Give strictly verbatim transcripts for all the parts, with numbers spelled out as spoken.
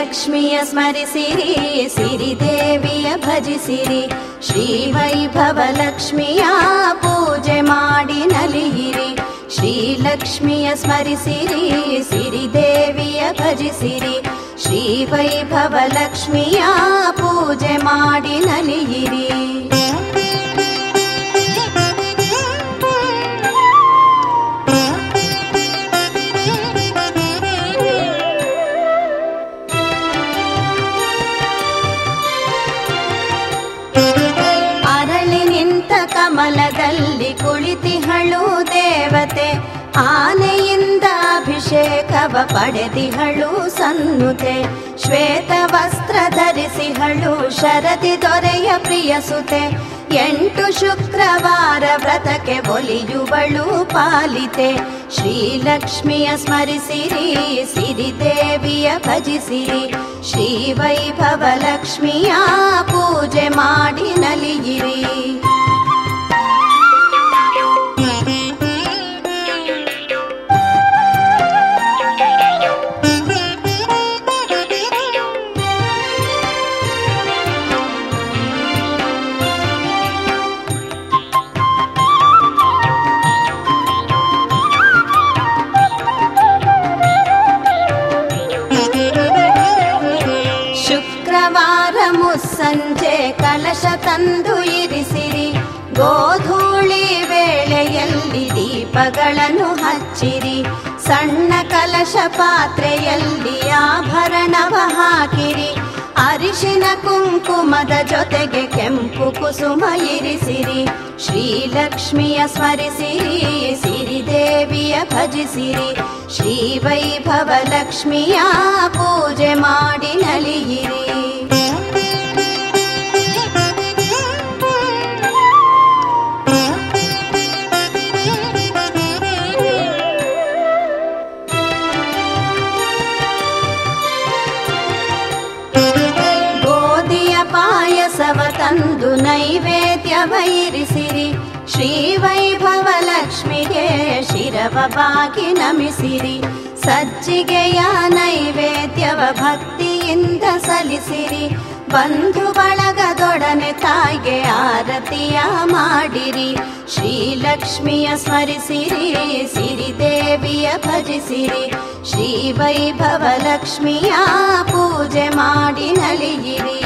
ಲಕ್ಷ್ಮಿಯ ಸ್ಮರಿಸಿರಿ, ಸಿರಿದೇವಿಯ ಭಜಿಸಿರಿ. ಶ್ರೀ ವೈಭವ ಲಕ್ಷ್ಮಿಯ ಪೂಜೆ ಮಾಡಿ ನಲಿಯಿರಿ. ಶ್ರೀ ಲಕ್ಷ್ಮಿಯ ಸ್ಮರಿಸಿರಿ, ಸಿರಿದೇವಿಯ ಭಜಿಸಿರಿ. ಶ್ರೀ ವೈಭವ ಲಕ್ಷ್ಮಿಯ ಪೂಜೆ ಮಾಡಿ ನಲಿಯಿರಿ. ಅರಳಿ ನಿಂತ ಕಮಲದಲ್ಲಿ ಕುಳಿತಿಹಳು ದೇವತೆ, ಆನೆಯಿಂದ ಅಭಿಷೇಕವ ಪಡೆದಿಹಳು ಸನ್ನುತೆ. ಶ್ವೇತ ವಸ್ತ್ರ ಧರಿಸಿಹಳು ಶರದಿ ದೊರೆಯ ಪ್ರಿಯಸುತೆ. ಎಂಟು ಶುಕ್ರವಾರ ವ್ರತಕ್ಕೆ ಒಲಿಯುವಳು ಪಾಲಿತೆ. ಶ್ರೀಲಕ್ಷ್ಮಿಯ ಸ್ಮರಿಸಿರಿ, ಸಿರಿದೇವಿಯ ಭಜಿಸಿರಿ. ಶ್ರೀ ವೈಭವ ಲಕ್ಷ್ಮಿಯ ಪೂಜೆ ಮಾಡಿ ನಲಿಯಿರಿ. ಸಂಜೆ ಕಲಶ ತಂದು ಇರಿಸಿರಿ. ಗೋಧೂಳಿ ವೇಳೆಯಲ್ಲಿ ದೀಪಗಳನ್ನು ಹಚ್ಚಿರಿ. ಸಣ್ಣ ಕಲಶ ಪಾತ್ರೆಯಲ್ಲಿ ಆಭರಣವ ಹಾಕಿರಿ. ಅರಿಶಿನ ಕುಂಕುಮದ ಜೊತೆಗೆ ಕೆಂಪು ಕುಸುಮ ಇರಿಸಿರಿ. ಶ್ರೀಲಕ್ಷ್ಮಿಯ ಸ್ಮರಿಸಿರಿ, ಸಿರಿದೇವಿಯ ಭಜಿಸಿರಿ. ಶ್ರೀ ವೈಭವ ಲಕ್ಷ್ಮಿಯ ಪೂಜೆ ಮಾಡಿ ನಲಿಯಿರಿ. ಪಾಯಸವ ತಂದು ನೈವೇದ್ಯವ ಇರಿಸಿರಿ. ಶ್ರೀ ವೈಭವ ಲಕ್ಷ್ಮಿಗೆ ಶಿರವ ಬಾಗಿ ನಮಿಸಿರಿ. ಸಜ್ಜಿಗೆಯ ನೈವೇದ್ಯವ ಭಕ್ತಿಯಿಂದ ಸಲ್ಲಿಸಿರಿ. ಬಂಧು ಬಳಗದೊಡನೆ ತಾಯಿಗೆ ಆರತಿಯ ಮಾಡಿರಿ. ಶ್ರೀಲಕ್ಷ್ಮಿಯ ಸ್ಮರಿಸಿರಿ, ಸಿರಿದೇವಿಯ ಭಜಿಸಿರಿ. ಶ್ರೀ ವೈಭವ ಲಕ್ಷ್ಮಿಯ ಪೂಜೆ ಮಾಡಿ ನಲಿಯಿರಿ.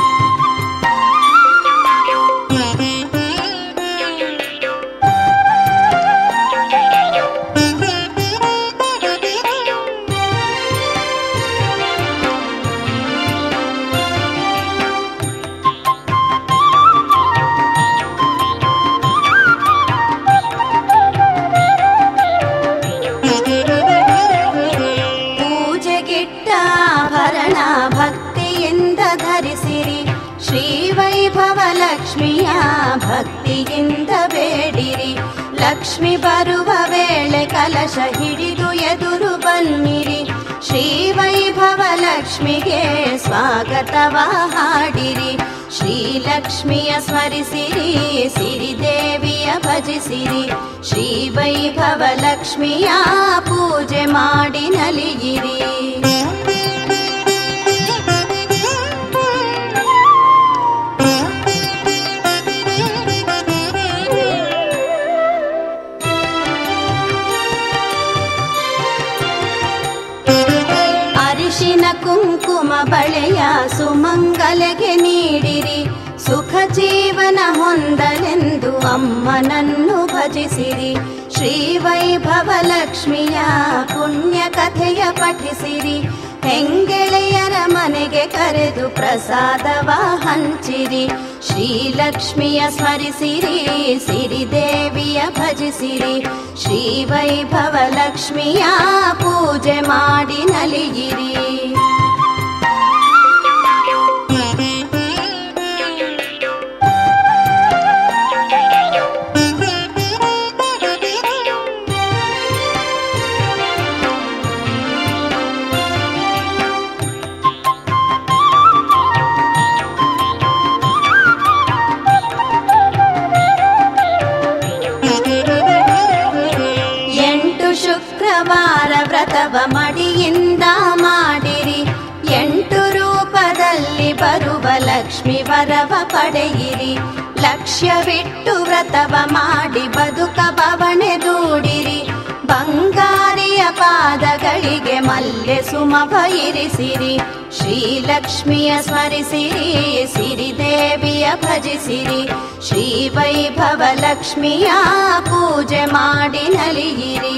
ಭಕ್ತಿಯಿಂದ ಧರಿಸಿರಿ. ಶ್ರೀ ವೈಭವ ಲಕ್ಷ್ಮಿಯ ಭಕ್ತಿಯಿಂದ ಬೇಡಿರಿ. ಲಕ್ಷ್ಮಿ ಬರುವ ವೇಳೆ ಕಲಶ ಹಿಡಿದು ಎದುರು ಬನ್ನಿರಿ. ಶ್ರೀ ವೈಭವ ಲಕ್ಷ್ಮಿಗೆ ಸ್ವಾಗತವ ಹಾಡಿರಿ. ಶ್ರೀಲಕ್ಷ್ಮಿಯ ಸ್ಮರಿಸಿರಿ, ಸಿರಿದೇವಿಯ ಭಜಿಸಿರಿ. ಶ್ರೀ ವೈಭವ ಲಕ್ಷ್ಮಿಯ ಪೂಜೆ ಮಾಡಿ ನಲಿಯಿರಿ. ಅರಿಶಿನ ಕುಂಕುಮ ಬಳೆಯ ಸುಮಂಗಲೆಗೆ ನೀಡಿರಿ. ಸುಖ ಜೀವನ ಹೊಂದಲೆಂದು ಅಮ್ಮನನ್ನು ಭಜಿಸಿರಿ. ಶ್ರೀ ವೈಭವ ಲಕ್ಷ್ಮಿಯ ಪುಣ್ಯ ಕಥೆಯ ಪಠಿಸಿರಿ. ಹೆಂಗೆಳೆಯರ ಮನೆಗೆ ಕರೆದು ಪ್ರಸಾದವ ಹಂಚಿರಿ. ಶ್ರೀಲಕ್ಷ್ಮಿಯ ಸ್ಮರಿಸಿರಿ, ಸಿರಿದೇವಿಯ ಭಜಿಸಿರಿ. ಶ್ರೀ ವೈಭವ ಲಕ್ಷ್ಮಿಯ ಪೂಜೆ ಮಾಡಿ ನಲಿಯಿರಿ. ಶುಕ್ರವಾರ ವ್ರತವ ಮಡಿಯಿಂದ ಮಾಡಿರಿ. ಎಂಟು ಲಕ್ಷ್ಮಿ ವರವ ಪಡೆಯಿರಿ. ಲಕ್ಷ್ಯವಿಟ್ಟು ವ್ರತವ ಮಾಡಿ ಬದುಕ ಬವಣೆ ದೂಡಿರಿ. ಬಂಗಾರಿಯ ಪಾದಗಳಿಗೆ ಮಲ್ಲೆ ಸುಮಭ ಇರಿಸಿರಿ. ಶ್ರೀಲಕ್ಷ್ಮಿಯ ಸ್ಮರಿಸಿರಿ, ಸಿರಿದೇವಿಯ ಭಜಿಸಿರಿ. ಶ್ರೀ ವೈಭವ ಲಕ್ಷ್ಮಿಯ ಪೂಜೆ ಮಾಡಿ ನಲಿಯಿರಿ.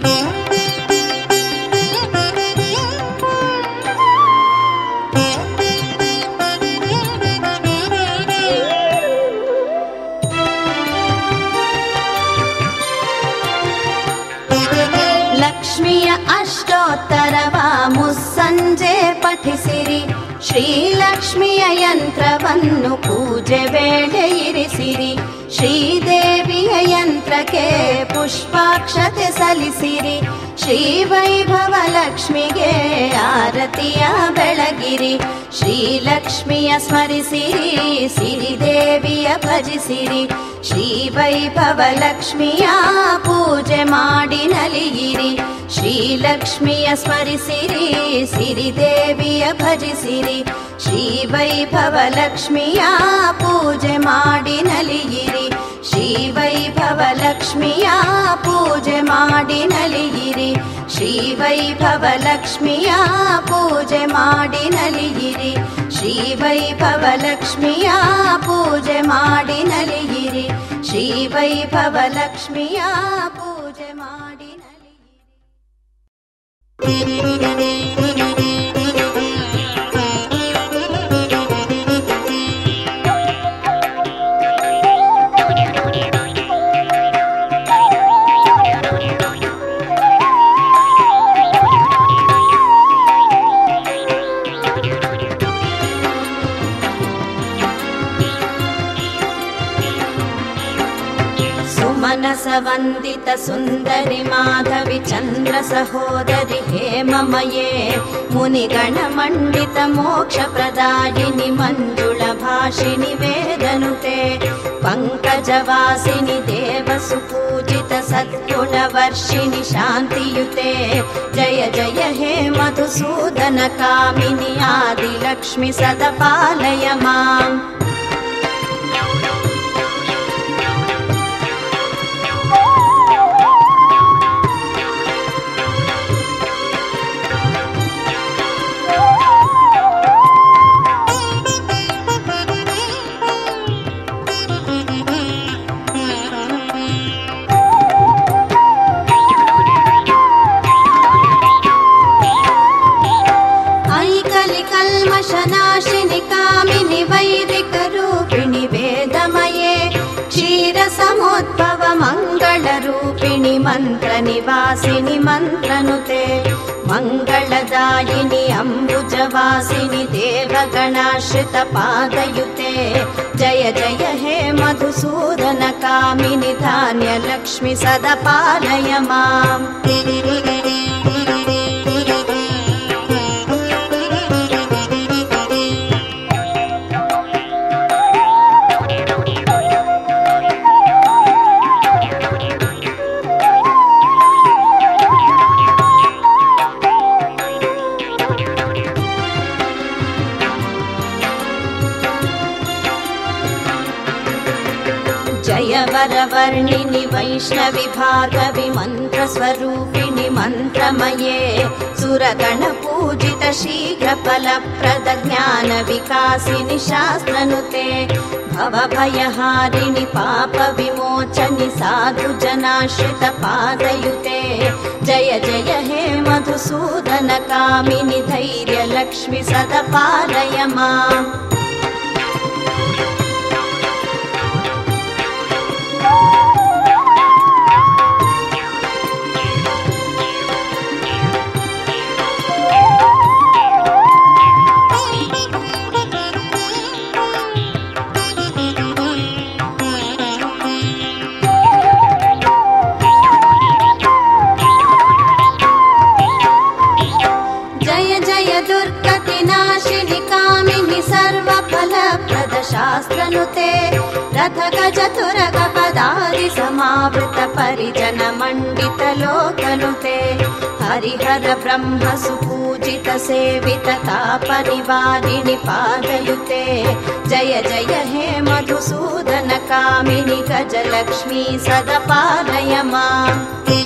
ಲಕ್ಷ್ಮಿಯ ಅಷ್ಟೋತ್ತರವ ಮುಸ್ಸಂಜೆ ಪಠಿಸಿರಿ. ಶ್ರೀಲಕ್ಷ್ಮಿಯ ಯಂತ್ರವನ್ನು ಪೂಜೆ ವೇಳೆ ಇರಿಸಿರಿ. ಶ್ರೀದೇವಿಯ ಯಂತ್ರಕ್ಕೆ ಪುಷ್ಪಾಕ್ಷತೆ ಸಲ್ಲಿಸಿರಿ. ಶ್ರೀ ವೈಭವ ಲಕ್ಷ್ಮಿಗೆ ಆರತಿಯ ಬೆಳಗಿರಿ. ಶ್ರೀಲಕ್ಷ್ಮಿಯ ಸ್ಮರಿಸಿರಿ, ಸಿರಿದೇವಿಯ ಭಜಿಸಿರಿ. ಶ್ರೀ ವೈಭವ ಲಕ್ಷ್ಮಿಯ ಪೂಜೆ ಮಾಡಿ ನಲಿಯಿರಿ. ಶ್ರೀಲಕ್ಷ್ಮಿಯ ಸ್ಮರಿಸಿರಿ, ಸಿರಿದೇವಿಯ ಭಜಿಸಿರಿ. ಶ್ರೀ ವೈಭವ ಲಕ್ಷ್ಮಿಯ ಪೂಜೆ ಮಾಡಿ ನಲಿಯಿರಿ. ಶ್ರೀ ವೈಭವ ಲಕ್ಷ್ಮಿಯ ಪೂಜೆ ಮಾಡಿ ನಲಿಯಿರಿ. ಶ್ರೀ ವೈಭವ ಲಕ್ಷ್ಮಿಯ ಪೂಜೆ ಮಾಡಿ ನಲಿಯಿರಿ. ಶ್ರೀ ವೈಭವ ಲಕ್ಷ್ಮಿಯ ಪೂಜೆ ಮಾಡಿ ನಲಿಯಿರಿ. ಶ್ರೀ ವೈಭವ ಲಕ್ಷ್ಮಿಯ ಪೂಜೆ ಮಾಡಿ ನಲಿಯಿರಿ. ಮನಸ ವಂದಿತ ಸುಂದರಿ ಮಾಧವಿ ಚಂದ್ರ ಸಹೋದರಿ ಹೇಮಮಯೇ ಮುನಿಗಣ ಮಂಡಿತ ಮೋಕ್ಷ ಪ್ರದಾಯಿನಿ ಮಂಜುಳ ಭಾಷಿಣಿ ವೇದನುತೆ ಪಂಕಜವಾಸಿನಿ ದೇವ ಸುಪೂಜಿತ ಸದ್ಗುಣ ವರ್ಷಿಣಿ ಶಾಂತಿಯುತೆ ಜಯ ಜಯ ಹೇ ಮಧುಸೂದನ ಕಾಮಿನಿ ಆದಿ ಲಕ್ಷ್ಮಿ ಸದಾ ಪಾಲಯ ಮಾಂ. नाशिनि कामिनि वैदिक रूपिणि वेदमये क्षीर समुद्भव मंगल रूपिणि मंत्र निवासिनि मंत्रनुते मंगलदायिनि अम्बुजवासिनि देवगणाश्रित पादयुते जय जय हे मधुसूदन कामिनि धान्य लक्ष्मी सदा पालय माम्. जय वरवर्णिनि वैष्णवि भार्गवि मंत्र स्वरूपिणि मंत्रमये सुरगण पूजित शीघ्र फलप्रद ज्ञान विकासिनि शास्त्रनुते भव भयहारिणि पाप विमोचनि साधु जनाश्रित पादयुते जय जय हे मधुसूदन कामिनि धैर्य लक्ष्मी सदा पालय माम्. शास्त्रनुते रथ गज तुरग पदादि समावृत परिजन मंडित लोकनुते हरिहर ब्रह्म सुपूजित सेवित ताप निवारिणि पादयुते जय जय हे मधुसूदन कामिनि गजलक्ष्मी सदा पालय माम्।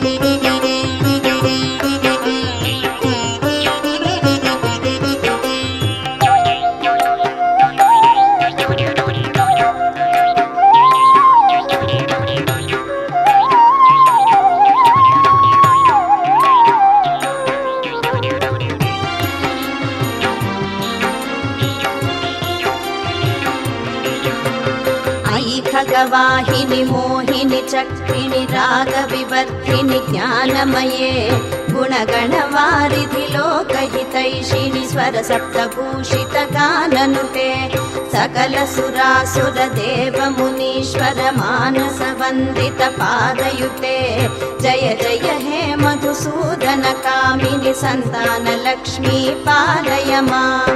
खगवाहिनि मोहिनि चक्रिणि रागविवर्धिनि ज्ञानमये गुणगणवारिधि लोकहितैषिणि स्वर सप्तभूषित गाननुते सकल सुरासुर देव मुनीश्वर मानस वन्दित पादयुते जय जय हे मधुसूदन कामिनि संतान लक्ष्मी पालय माम्।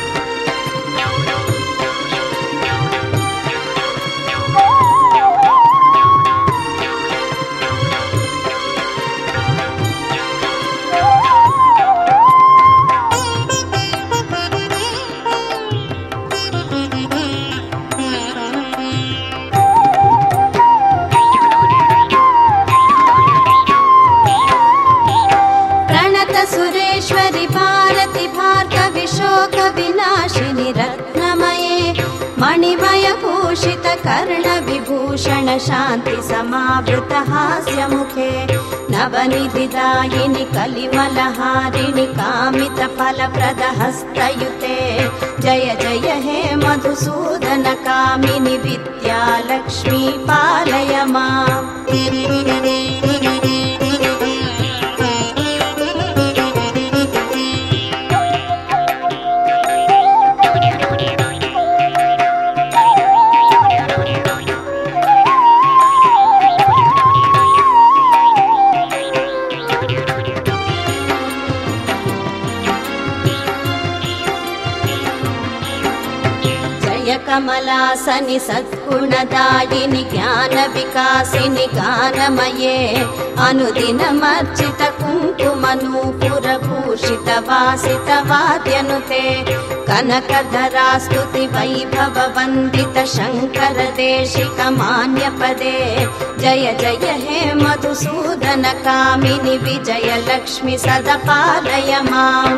सुरेश्वरि भारति भार्गवि शोक विनाशिनि रत्नमये मणिमय भूषित कर्ण विभूषण शान्ति समावृत हास्य मुखे नवनिधिदायिनि कलिमलहारिणि कामित फलप्रद हस्तयुते जय जय हे मधुसूदन कामिनि विद्या लक्ष्मी पालय माम्। कमलासनि सद्गुणदायिनि ज्ञान विकासिनि गानमये अनुदिनमर्चित कुङ्कुमनूपुर भूषित वासित वाद्यनुते कनकधरा स्तुति वैभव वन्दित शङ्कर देशिक मान्यपदे जय जय हे मधुसूदन कामिनि विजय लक्ष्मी सदा पालय माम्।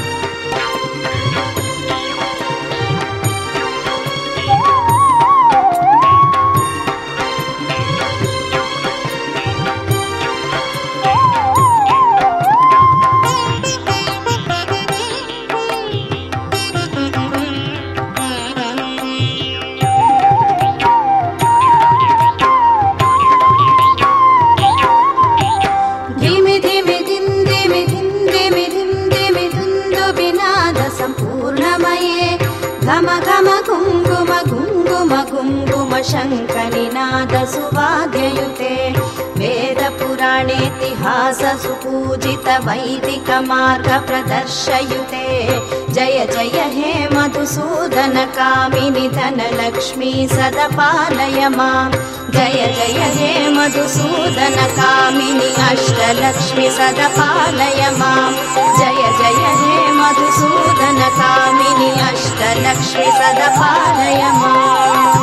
घम घम घुङ्गुम घुङ्गुम घुङ्गुम शङ्खनिनाद सुवाद्ययुते वेद पुराणेतिहास सुपूजित वैदिक मार्ग प्रदर्शयुते जय जय हे मधुसूदन कामिनि धनलक्ष्मी सदा पालय माम्। जय जय हे मधुसूदन कामिनि अष्टलक्ष्मी सदा पालय माम्। जय जय हे मधुसूदन कामिनि अष्टलक्ष्मी सदा पालय माम्।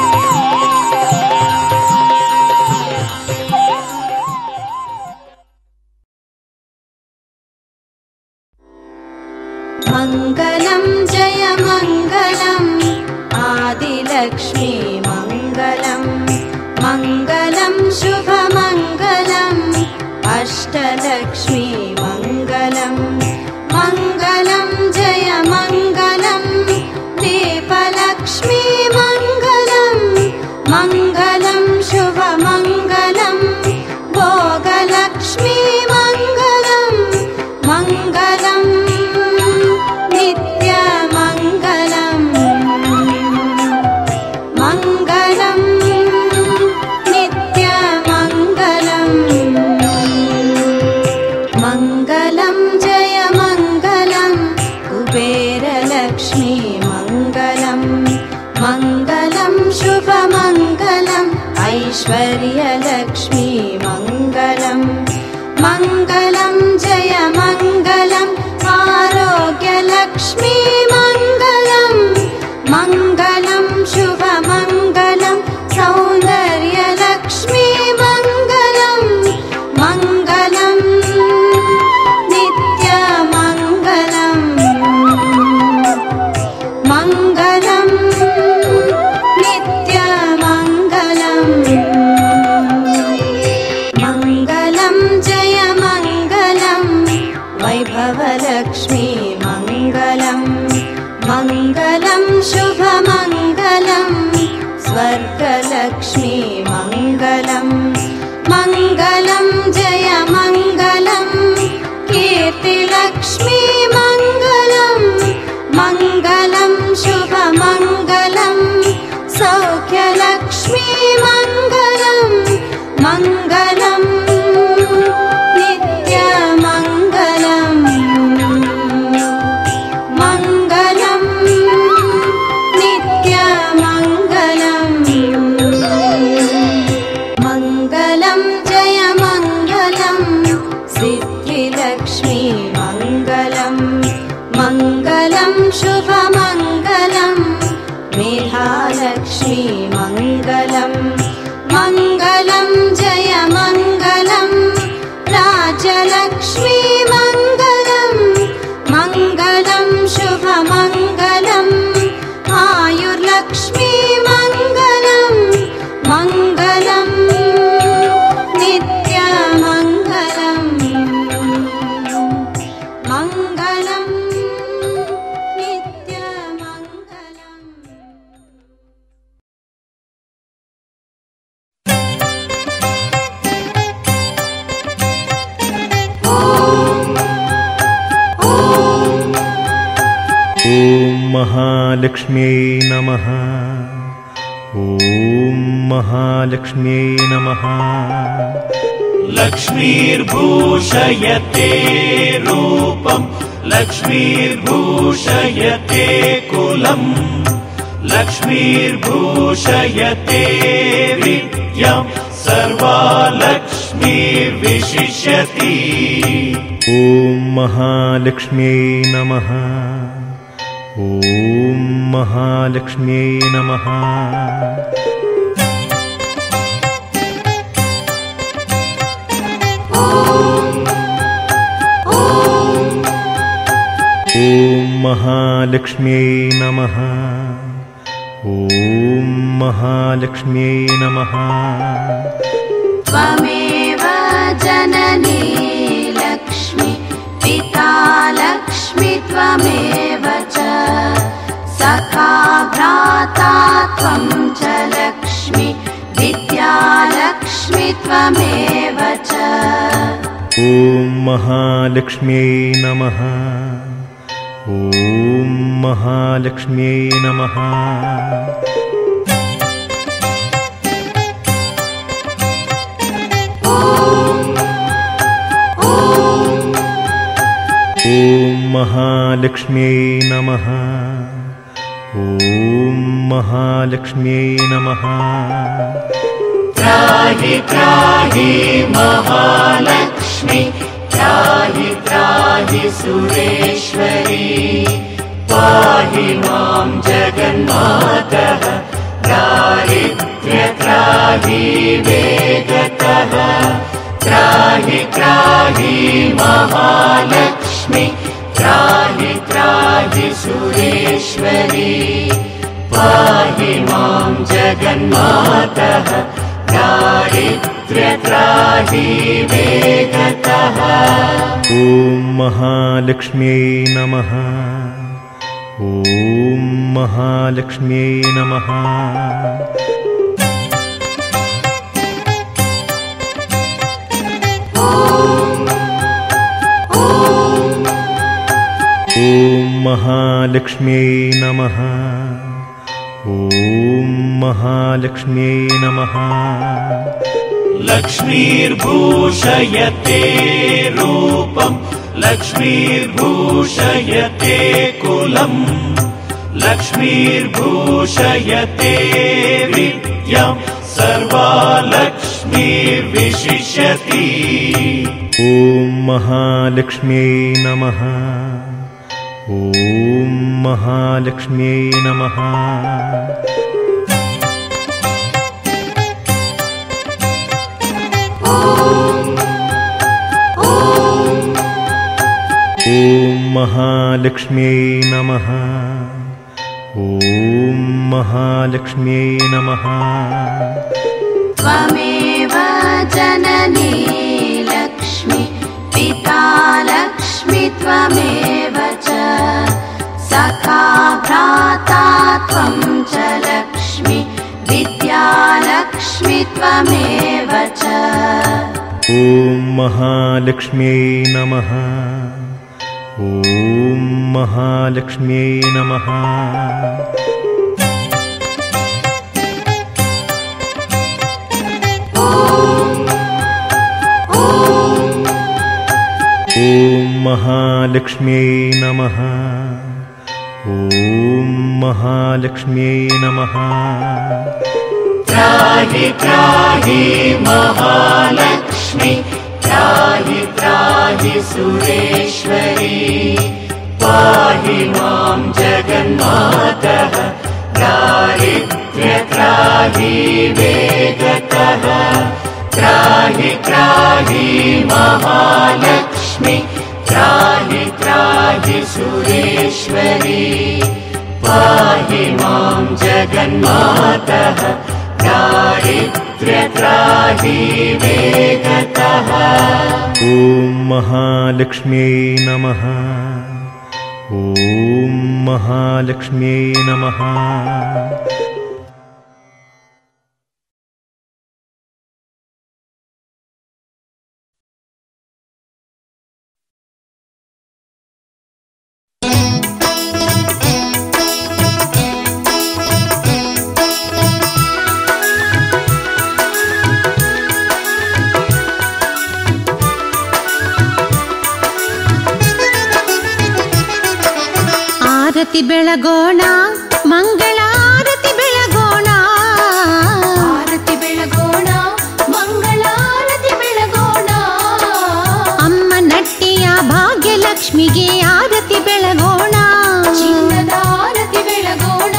मङ्गलं जय मङ्गलम् आदिलक्ष्मी मङ्गलम् मङ्गलं शुभमङ्गलम् अष्टलक्ष्मी मङ्गलम् मङ्गलं जय मङ्गलं दीपलक्ष्मी मङ्गलम् मङ्गलं शुभमङ्गलं भोगलक्ष्मी मङ्गलम् मङ्गलं नित्यमङ्गलम् मङ्गलं नित्यमङ्गलम् मङ्गलं जय मङ्गलं कुबेरलक्ष्मी मङ्गलं मङ्गलं शुभमङ्गलम् महालक्ष्मी मङ्गलम् मङ्गलं शुभमङ्गलं मेधालक्ष्मी मङ्गलम् मङ्गलं जय मङ्गलं राजलक्ष्मी मङ्गलं मङ्गलं शुभमङ्गलम् आयुर्लक्ष्मी मङ्गलं मङ्गलं नित्यमङ्गलं मङ्गलं नित्यमङ्गलम्। ॐ महालक्ष्म्यै नमः। ॐ महालक्ष्म्यै नमः। लक्ष्मीर्भूषयते रूपम् लक्ष्मीर्भूषयते कुलम् लक्ष्मीर्भूषयते विद्याम् सर्वा लक्ष्मीर्विशिष्यति। ॐ महालक्ष्म्यै नमः। ॐ महालक्ष्म्यै नमः। ॐ महालक्ष्म्यै नमः। ॐ महालक्ष्म्यै नमः। त्वमेव जननी लक्ष्मी पिता लक्ष्मी त्वमेव च सखा भ्राता त्वं च लक्ष्मी विद्या लक्ष्मी त्वमेव च। ॐ महालक्ष्म्यै नमः। ॐ महालक्ष्म्यै नमः। ॐ महालक्ष्म्यै नमः। ॐ महालक्ष्म्यै नमः। त्राहि त्राहि महालक्ष्मी त्राहि त्राहि सुरेश्वरी पाहि मां जगन्मातः दारिद्र्य त्राहि वेगतः त्राहि त्राहि महालक्ष्मी त्राहि त्राहि सुरेश्वरी पाहि मां जगन्मातः दारिद्र्य त्राहि वेगतः। ॐ महालक्ष्म्यै नमः। ॐ महालक्ष्म्यै नमः। ॐ महालक्ष्म्यै नमः। ॐ महालक्ष्म्यै नमः। लक्ष्मीर्भूषयते रूपम् लक्ष्मीर्भूषयते कुलम् लक्ष्मीर्भूषयते विद्याम् सर्वा लक्ष्मीर्विशिष्यति। ॐ महालक्ष्म्यै नमः। ॐ महालक्ष्म्यै नमः। ॐ महालक्ष्म्यै नमः। ॐ महालक्ष्म्यै नमः। त्वमेव जननी लक्ष्मी पिता लक्ष्मी त्वमेव च सखा भ्राता त्वं च लक्ष्मी विद्या लक्ष्मी त्वमेव च। ॐ महालक्ष्म्यै नमः। ॐ महालक्ष्म्यै नमः। ॐ महालक्ष्म्यै नमः। ॐ महालक्ष्म्यै नमः। त्राहि त्राहि महालक्ष्मी त्राहि त्राहि सुरे त्राहि वेगतः त्राहि त्राहि महालक्ष्मी त्राहि त्राहि सुरेश्वरी पाहि मां जगन्मातः दारिद्र्य त्राहि वेगतः। ॐ महालक्ष्म्यै नमः। ॐ महालक्ष्म्यै नमः। ಆರತಿ ಬೆಳಗೋಣ, ಮಂಗಳಾರತಿ ಬೆಳಗೋಣ, ಆರತಿ ಬೆಳಗೋಣ, ಮಂಗಳಾರತಿ ಬೆಳಗೋಣ. ಅಮ್ಮ ನಟ್ಟಿಯ ಭಾಗ್ಯಲಕ್ಷ್ಮಿಗೆ ಆರತಿ ಬೆಳಗೋಣ, ಚಿನ್ನದ ಆರತಿ ಬೆಳಗೋಣ.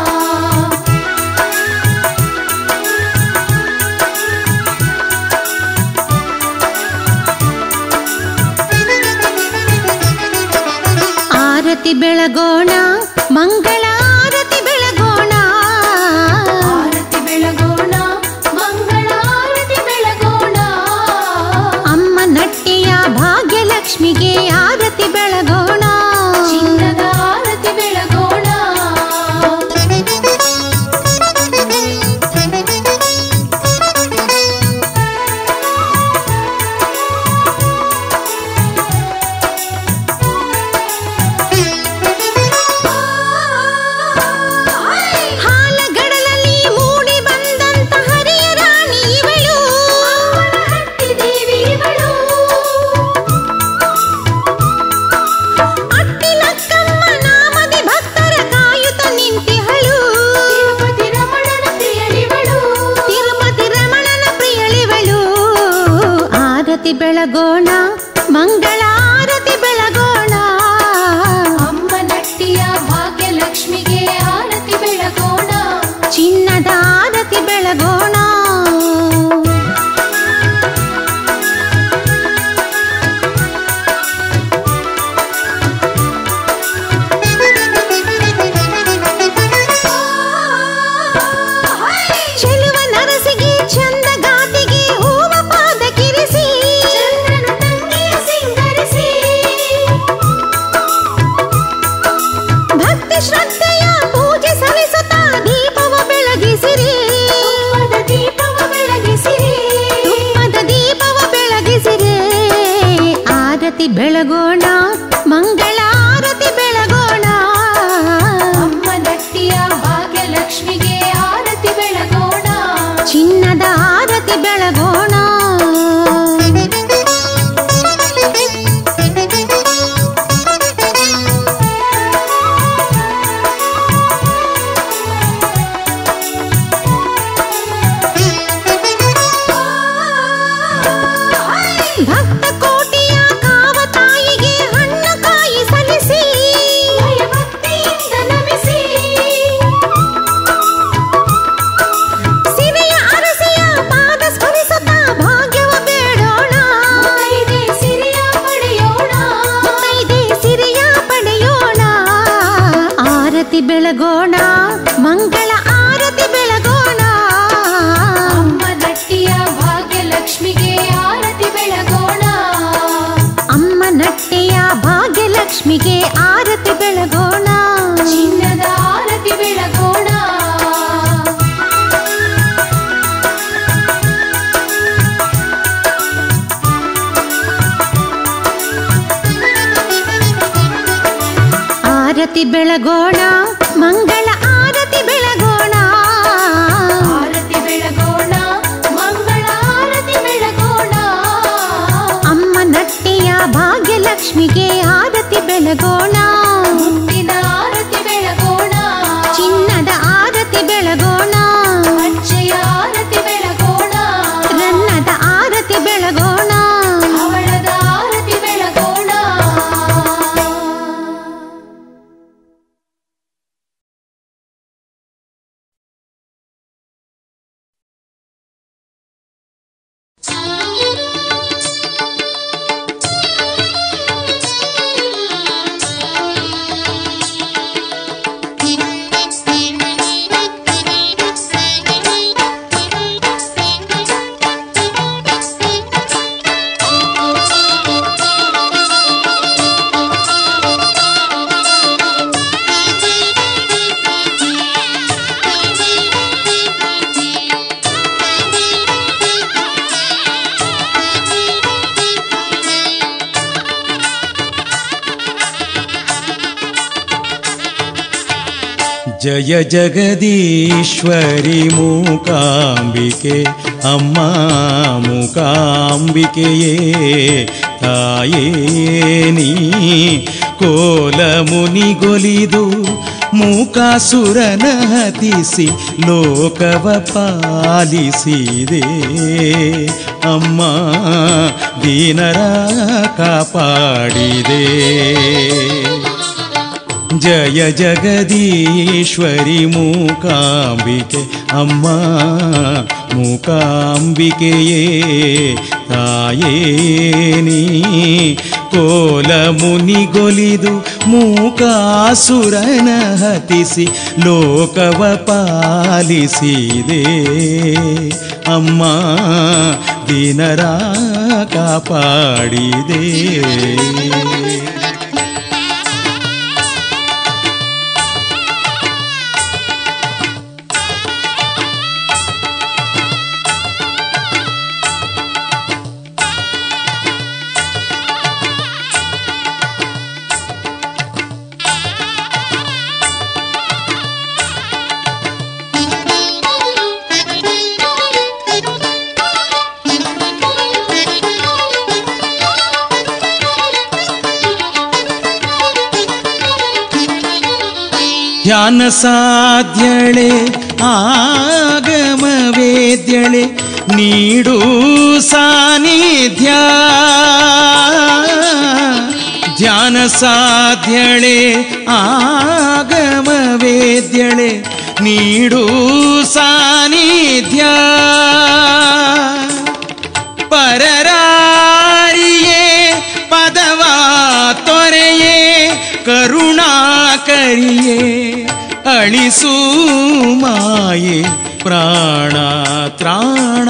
ಆರತಿ ಬೆಳಗೋಣ, ಮಂಗಳಾರತಿ ಬೆಳಗೋಣ, ಆರತಿ ಬೆಳಗೋಣ, ಮಂಗಳಾರತಿ ಬೆಳಗೋಣ. ಅಮ್ಮ ನಟ್ಟಿಯ ಭಾಗ್ಯಲಕ್ಷ್ಮಿಗೆ ಆರತಿ ಬೆಳಗೋಣ, ಚಿನ್ನದ ಆರತಿ ಬೆಳಗೋಣ. ಹಾಲಗಡಲಲ್ಲಿ ಮೂಡಿ ಬಂದಂತ ಹರಿಯ ರಾಣಿ ಇವಳು, ಹಟ್ಟಿ ದೇವಿ ಇವಳು, ಅಟ್ಟಿಲಕ್ಕಮ್ಮ ನಾಮದಿ ಭಕ್ತರ ಕಾಯುತ್ತ ನಿಂತಿಹಳು, ತಿರುಪತಿ ರಮಣನ ಪ್ರಿಯಳಿವಳು, ತಿರುಪತಿ ರಮಣನ ಪ್ರಿಯಳಿವಳು. ಆರತಿ ಬೆಳಗೋಣ, ಮಂಗಳಾರತಿ ಬೆಳಗೋಣ, ಅಮ್ಮ ನಟ್ಟಿಯ ಭಾಗ್ಯಲಕ್ಷ್ಮಿಗೆ ಆರತಿ ಬೆಳಗೋಣ, ಚಿನ್ನದ ಆರತಿ ಬೆಳಗೋಣ. ಚೆಲುವ ನರಸಿಗೆ ಚಂದ ಗಾತಿಗೆ ಹೂವ ಪಾದಕ್ಕಿರಿಸಿ, ಚಂದ್ರನ ತಂಗಿಯ ಸಿಂಗರಿಸಿ, ಭಕ್ತಿ ಶ್ರದ್ಧೆಯ ಪೂಜೆ ಸಲ್ಲಿಸುತ್ತಾ ದೀಪವ ಬೆಳಗಿಸಿರಿ, ತುಪ್ಪದ ದೀಪವ ಬೆಳಗಿಸಿರಿ, ತುಪ್ಪದ ದೀಪವ ಬೆಳಗಿಸಿರಿ. ಆರತಿ ಬೆಳಗೋಣ, ಮಂಗಳಾರತಿ ಬೆಳಗೋಣ, ಅಮ್ಮ ನಟ್ಟಿಯ ಭಾಗ್ಯಲಕ್ಷ್ಮಿಗೆ ಆರತಿ ಬೆಳಗೋಣ, ಚಿನ್ನದ ಆರತಿ ಬೆಳಗೋಣ. ಭಕ್ತ ಕೋಟಿಯ ಕಾವ ತಾಯಿಗೆ ಹಣ್ಣು ಕಾಯಿ ಸಲ್ಲಿಸಿ, ಭಯಭಕ್ತಿಯಿಂದ ನಮಿಸಿ, ಸಿರಿಯ ಅರಸಿಯ ಪಾದ ಸ್ಮರಿಸುತ್ತಾ ಭಾಗ್ಯವ ಬೇಡೋಣ, ಮುತ್ತೈದೆ ಸಿರಿಯ ಪಡೆಯೋಣ, ಮುತ್ತೈದೆ ಸಿರಿಯ ಪಡೆಯೋಣ. ಆರತಿ ಬೆಳಗೋಣ, ಮಂಗಳ ಆರತಿ ಬೆಳಗೋಣ, ಅಮ್ಮ ನಟ್ಟಿಯ ಭಾಗ್ಯಲಕ್ಷ್ಮಿಗೆ ಆರತಿ ಬೆಳಗೋಣ, ಅಮ್ಮ ನಟ್ಟೆಯ ಭಾಗ್ಯಲಕ್ಷ್ಮಿಗೆ ಆರತಿ ಬೆಳಗೋಣ, ಚಿನ್ನದ ಆರತಿ ಬೆಳಗೋಣ. ಆರತಿ ಬೆಳಗೋಣ, ಮಂಗಳ ಆರತಿ ಬೆಳಗೋಣ, ಆರತಿ ಬೆಳಗೋಣ, ಮಂಗಳಾರತಿ ಬೆಳಗೋಣ, ಅಮ್ಮ ನಟ್ಟೆಯ ಭಾಗ್ಯಲಕ್ಷ್ಮಿಗೆ ಆರತಿ ಬೆಳಗೋಣ, ಮುತ್ತಿನ ಆರತಿ ಬೆಳಗೋಣ, ಚಿನ್ನದ ಆರತಿ ಬೆಳಗೋಣ, ಅಚ್ಚೆಯ ಆರತಿ ಬೆಳಗೋಣ, ರನ್ನದ ಆರತಿ ಬೆಳಗೋಣ. ಹವಳದ ಆರತಿ ಬೆಳಗೋಣ. ಜಯ ಜಗದೀಶ್ವರಿ ಮೂಕಾಂಬಿಕೆ ಅಮ್ಮ ಮೂಕಾಂಬಿಕೆಯೇ ತಾಯೇ ನೀ ಕೋಲ ಮುನಿಗೊಲಿದು ಮೂಕಾಸುರನ ಹತಿಸಿ ಲೋಕವ ಪಾಲಿಸಿದೆ ಅಮ್ಮ ದೀನರ ಕಾಪಾಡಿದೆ. ಜಯ ಜಗದೀಶ್ವರಿ ಮೂಕಾಂಬಿಕೆ ಅಮ್ಮ ಮೂಕಾಂಬಿಕೆಯೇ ತಾಯೇ ನೀ ಕೋಲ ಮುನಿಗೊಲಿದು ಮೂಕಾಸುರನ ಹತಿಸಿ ಲೋಕವ ಪಾಲಿಸಿದೆ ಅಮ್ಮ ದೀನರ ಕಾಪಾಡಿದೆ. ಧ್ಯಾನ ಸಾಧ್ಯಳೆ ಆಗಮ ವೇದ್ಯಳೆ ನೀಡು ಸಾನ್ನಿಧ್ಯ. ಧ್ಯಾನ ಸಾಧ್ಯಳೆ ಆಗಮ ವೇದ್ಯಳೆ ನೀಡು ಸಾನ್ನಿಧ್ಯ. ಪರರಾರಿಯೇ ಪದವ ತೊರೆಯೇ ಕರುಣಾಕರಿಯೇ ಅಳಿಸು ಮಾಯೆ ಪ್ರಾಣ ತ್ರಾಣ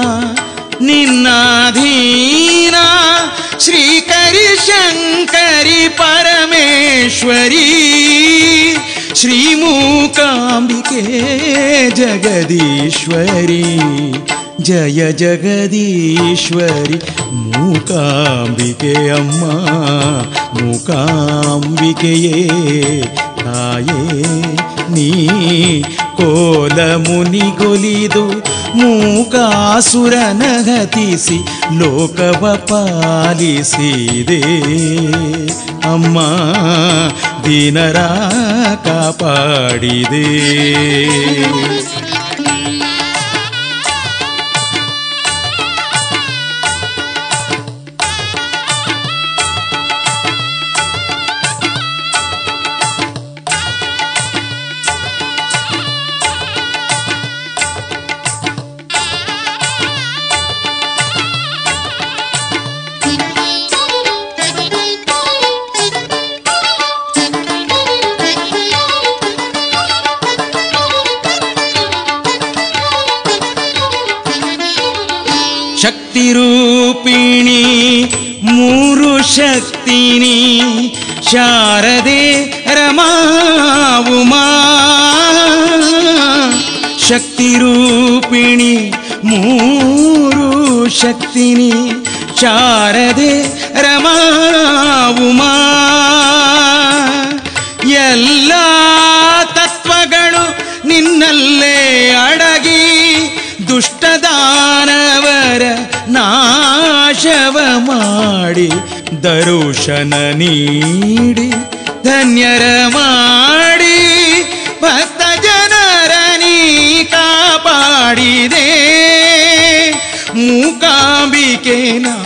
ನಿನ್ನಾಧೀನ ಶ್ರೀಕರಿ ಶಂಕರಿ ಪರಮೇಶ್ವರಿ ಶ್ರೀ ಮೂಕಾಂಬಿಕೆ ಜಗದೀಶ್ವರಿ. ಜಯ ಜಗದೀಶ್ವರಿ ಮೂಕಾಂಬಿಕೆ ಅಮ್ಮ ಮೂಕಾಂಬಿಕೆಯೇ ತಾಯೇ ನೀ ಕೋಲ ಮುನಿಗೊಲಿದು ಮೂಕಾಸುರನ ಹತಿಸಿ ಲೋಕವ ಪಾಲಿಸಿದೆ ಅಮ್ಮ ದೀನರ ಕಾಪಾಡಿದೆ. ಶಕ್ತಿರೂಪಿಣಿ ಮೂರು ಶಕ್ತಿನಿ ಶಾರದೆ ರಮಾ ಉಮಾ. ಶಕ್ತಿರೂಪಿಣಿ ಮೂರು ಶಕ್ತಿನಿ ಶಾರದೆ ರಮಾ ಉಮಾ. ಎಲ್ಲ ತತ್ವಗಳು ನಿನ್ನಲ್ಲೇ ಅಡಗಿ ದುಷ್ಟದಾನವರ ನಾಶವ ಮಾಡಿ ದರುಶನ ನೀಡಿ ಧನ್ಯರ ಮಾಡಿ ಭಕ್ತ ಜನರ ನೀ ಕಾಪಾಡಿದೆ ಮೂಕಾಂಬಿಕೆ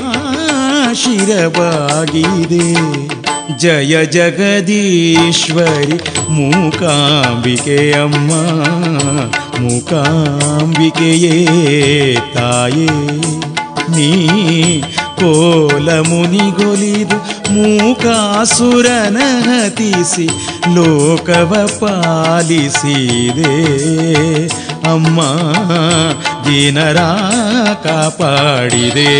ನಾಶಿರವಾಗಿದೆ. ಜಯ ಜಗದೀಶ್ವರಿ ಮೂಕಾಂಬಿಕೆ ಅಮ್ಮ ಮೂಕಾಂಬಿಕೆಯೇ ತಾಯೇ ನೀ ಕೋಲ ಮುನಿಗೊಲಿದು ಮೂಕಾಸುರನ ಹತಿಸಿ ಲೋಕವ ಪಾಲಿಸಿದೆ ಅಮ್ಮ ದೀನರ ಕಾಪಾಡಿದೆ.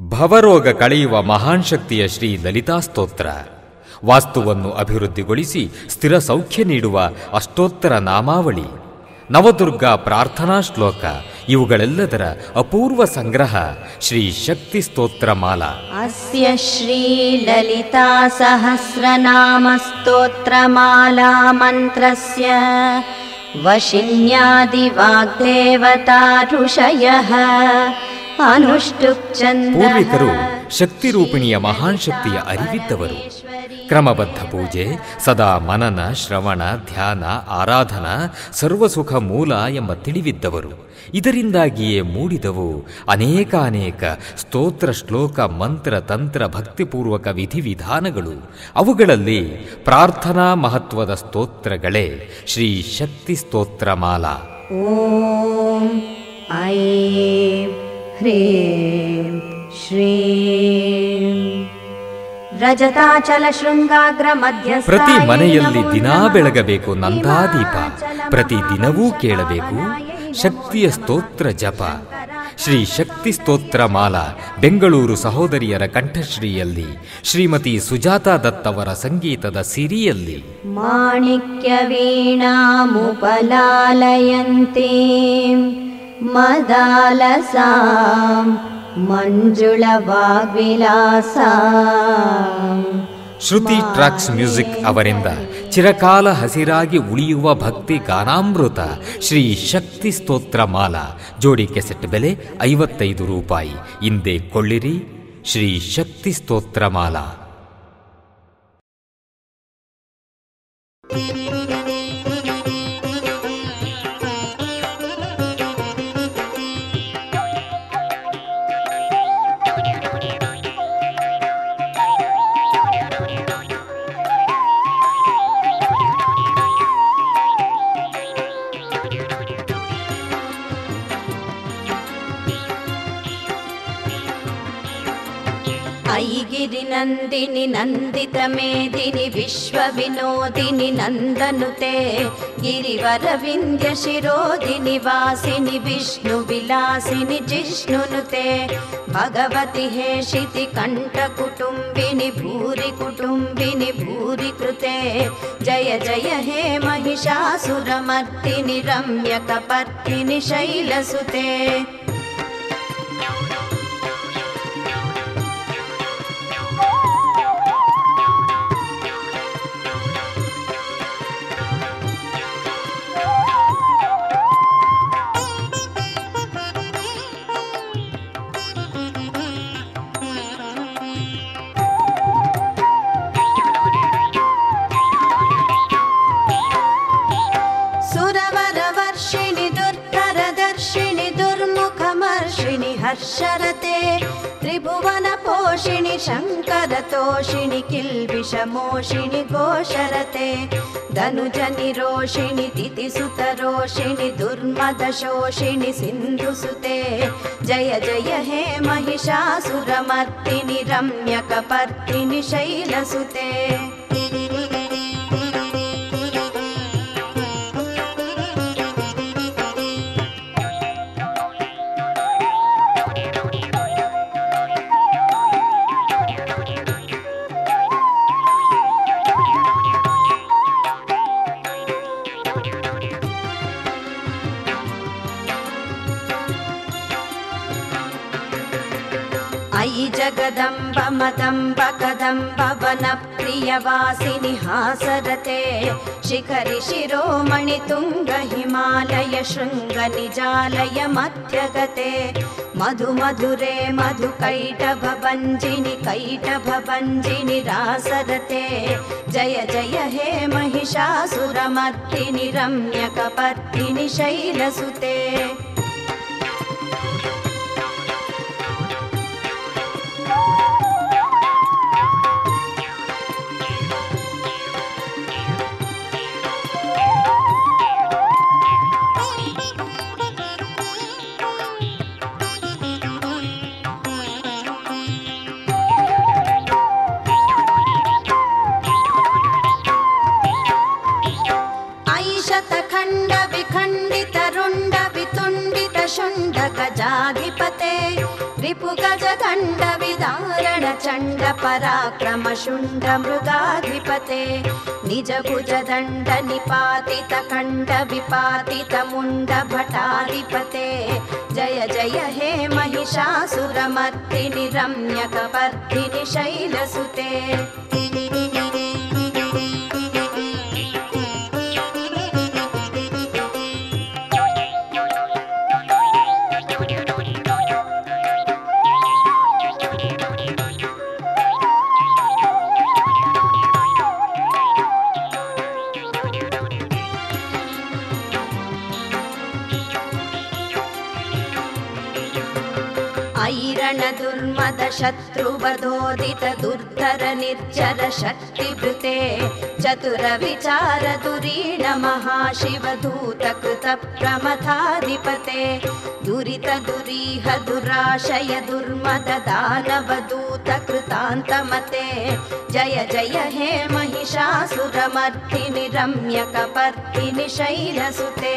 ಭವರೋಗ ಕಳೆಯುವ ಮಹಾನ್ ಶಕ್ತಿಯ ಶ್ರೀ ಲಲಿತಾ ಸ್ತೋತ್ರ, ವಾಸ್ತುವನ್ನು ಅಭಿವೃದ್ಧಿಗೊಳಿಸಿ ಸ್ಥಿರ ಸೌಖ್ಯ ನೀಡುವ ಅಷ್ಟೋತ್ತರ ನಾಮಾವಳಿ, ನವದುರ್ಗಾ ಪ್ರಾರ್ಥನಾ ಶ್ಲೋಕ ಇವುಗಳೆಲ್ಲದರ ಅಪೂರ್ವ ಸಂಗ್ರಹ ಶ್ರೀ ಶಕ್ತಿ ಸ್ತೋತ್ರ ಮಾಲಾ. ಅಸ್ಯ ಶ್ರೀ ಲಲಿತಾ ಸಹಸ್ರನಾಮ ಸ್ತೋತ್ರ ಮಾಲಾ ಮಂತ್ರಸ್ಯ ವಶಿನ್ಯಾದಿ ವಾಗ್ದೇವತಾ ಋಷಯಃ ಪೂರ್ವಿಕರು ಶಕ್ತಿ ರೂಪಿಣಿಯ ಮಹಾನ್ ಶಕ್ತಿಯ ಅರಿವಿದ್ದವರು. ಕ್ರಮಬದ್ಧ ಪೂಜೆ, ಸದಾ ಮನನ, ಶ್ರವಣ, ಧ್ಯಾನ, ಆರಾಧನಾ ಸರ್ವಸುಖ ಮೂಲ ಎಂಬ ತಿಳಿವಿದ್ದವರು. ಇದರಿಂದಾಗಿಯೇ ಮೂಡಿದವು ಅನೇಕಾನೇಕ ಸ್ತೋತ್ರ, ಶ್ಲೋಕ, ಮಂತ್ರ, ತಂತ್ರ, ಭಕ್ತಿಪೂರ್ವಕ ವಿಧಿವಿಧಾನಗಳು. ಅವುಗಳಲ್ಲಿ ಪ್ರಾರ್ಥನಾ ಮಹತ್ವದ ಸ್ತೋತ್ರಗಳೇ ಶ್ರೀ ಶಕ್ತಿ ಸ್ತೋತ್ರ ಮಾಲಾ. ಓಂ ಐಂ ಹ್ರೀಂ ಶ್ರೀಂ ರಜತಾಚಲ ಶೃಂಗಾಗ್ರ ಮಧ್ಯ. ಪ್ರತಿ ಮನೆಯಲ್ಲಿ ದಿನಾ ಬೆಳಗಬೇಕು ನಂದಾದೀಪ, ಪ್ರತಿ ದಿನವೂ ಕೇಳಬೇಕು ಶಕ್ತಿಯ ಸ್ತೋತ್ರ ಜಪ. ಶ್ರೀ ಶಕ್ತಿ ಸ್ತೋತ್ರ ಮಾಲಾ ಬೆಂಗಳೂರು ಸಹೋದರಿಯರ ಕಂಠಶ್ರೀಯಲ್ಲಿ, ಶ್ರೀಮತಿ ಸುಜಾತಾ ದತ್ ಅವರ ಸಂಗೀತದ ಸಿರಿಯಲ್ಲಿ. ಮಾಣಿಕ್ಯ ವೀಣಾಮುಪಲಾಲಯಂತಿ ಮದಾಲಸಾಂ ಮಂಜುಳ ವಾಗ್ವಿಲಾಸಾಂ. ಶ್ರುತಿ ಟ್ರಾಕ್ಸ್ ಮ್ಯೂಸಿಕ್ ಅವರಿಂದ ಚಿರಕಾಲ ಹಸಿರಾಗಿ ಉಳಿಯುವ ಭಕ್ತಿ ಗಾನಾಮೃತ ಶ್ರೀ ಶಕ್ತಿ ಸ್ತೋತ್ರ ಮಾಲಾ. ಜೋಡಿ ಕೆಸೆಟ್ ಬೆಲೆ ಐವತ್ತೈದು ರೂಪಾಯಿ. ಇಂದೇ ಕೊಳ್ಳಿರಿ ಶ್ರೀ ಶಕ್ತಿ ಸ್ತೋತ್ರ ಮಾಲಾ. ಐಗಿರಿ ನಂದಿನಿ ನಂದಿತ ಮೇದಿನಿ ವಿಶ್ವ ವಿನೋದಿನಿ ನಂದನುತೆ ಗಿರಿವರ ವಿಂಧ್ಯ ಶಿರೋದಿನಿ ವಾಸಿನಿ ವಿಷ್ಣು ವಿಲಾಸಿನಿ ಜಿಷ್ಣುನುತೆ ಭಗವತಿ ಹೇಷಿತಿ ಕಂಠ ಕುಟುಂಬಿನಿ ಭೂರಿ ಕುಟುಂಬಿನಿ ಭೂರಿ ಕೃತೆ ಜಯ ಜಯ ಹೇ ಮಹಿಷಾಸುರ ಮರ್ದಿನಿ ರಮ್ಯ ಕಪರ್ದಿನಿ ಶೈಲಸುತೆ. ಹರ್ಷರತೆ ತ್ರಿಭುವನ ಪೋಷಿಣಿ ಶಂಕರ ತೋಷಿಣಿ ಕಿಲ್ಬಿಷ ಮೋಷಿಣಿ ಘೋಷರತೆ ಧನುಜ ನಿರೋಷಿಣಿ ತಿಥಿಸುತ ರೋಷಿಣಿ ದುರ್ಮದ ಶೋಷಿಣಿ ಸಿಂಧುಸುತೆ ಜಯ ಜಯ ಹೇ ಮಹಿಷಾಸುರ ಮರ್ದಿನಿ ರಮ್ಯ ಕಪರ್ದಿನಿ ಶೈಲಸುತೆ. ಐ ಜಗದಂಬ ಮದಂಬ ಕದಂಬ ವನ ಪ್ರಿಯವಾಸಿನಿ ಹಾಸರತೆ ಶಿಖರಿ ಶಿರೋಮಣಿ ತುಂಗ ಹಿಮಾಲಯ ಶೃಂಗ ನಿಜಾಲಯ ಮಧ್ಯಗತೆ ಮಧು ಮಧುರೆ ಮಧು ಕೈಟಭ ಭಂಜಿನಿ ಕೈಟಭ ಭಂಜಿನಿ ರಾಸರತೆ ಜಯ ಜಯ ಹೇ ಮಹಿಷಾಸುರ ಮರ್ದಿನಿ ರಮ್ಯ ಕಪರ್ದಿನಿ ಶೈಲಸುತೆ. ಶುಂಡ ಗಜಾಧಿಪತೆ रिपुगजदण्ड विदारण चण्ड पराक्रम शुण्ड मृगाधिपते निज भुजदण्ड निपातित खण्ड विपातित मुण्ड भटाधिपते जय जय हे महिषासुरमर्दिनि रम्यकपर्दिनि शैलसुते ऐरण दुर्मद शत्रुवधोदित दुर्धर निर्जर शक्तिभृते चतुर विचार दुरीण महाशिव धूत कृत प्रमथाधिपते दुरित दुरीह दुराशय दुर्मद दानव दूत कृतान्तमते जय जय हे महिषासुरमर्दिनि रम्यकपर्दिनि शैलसुते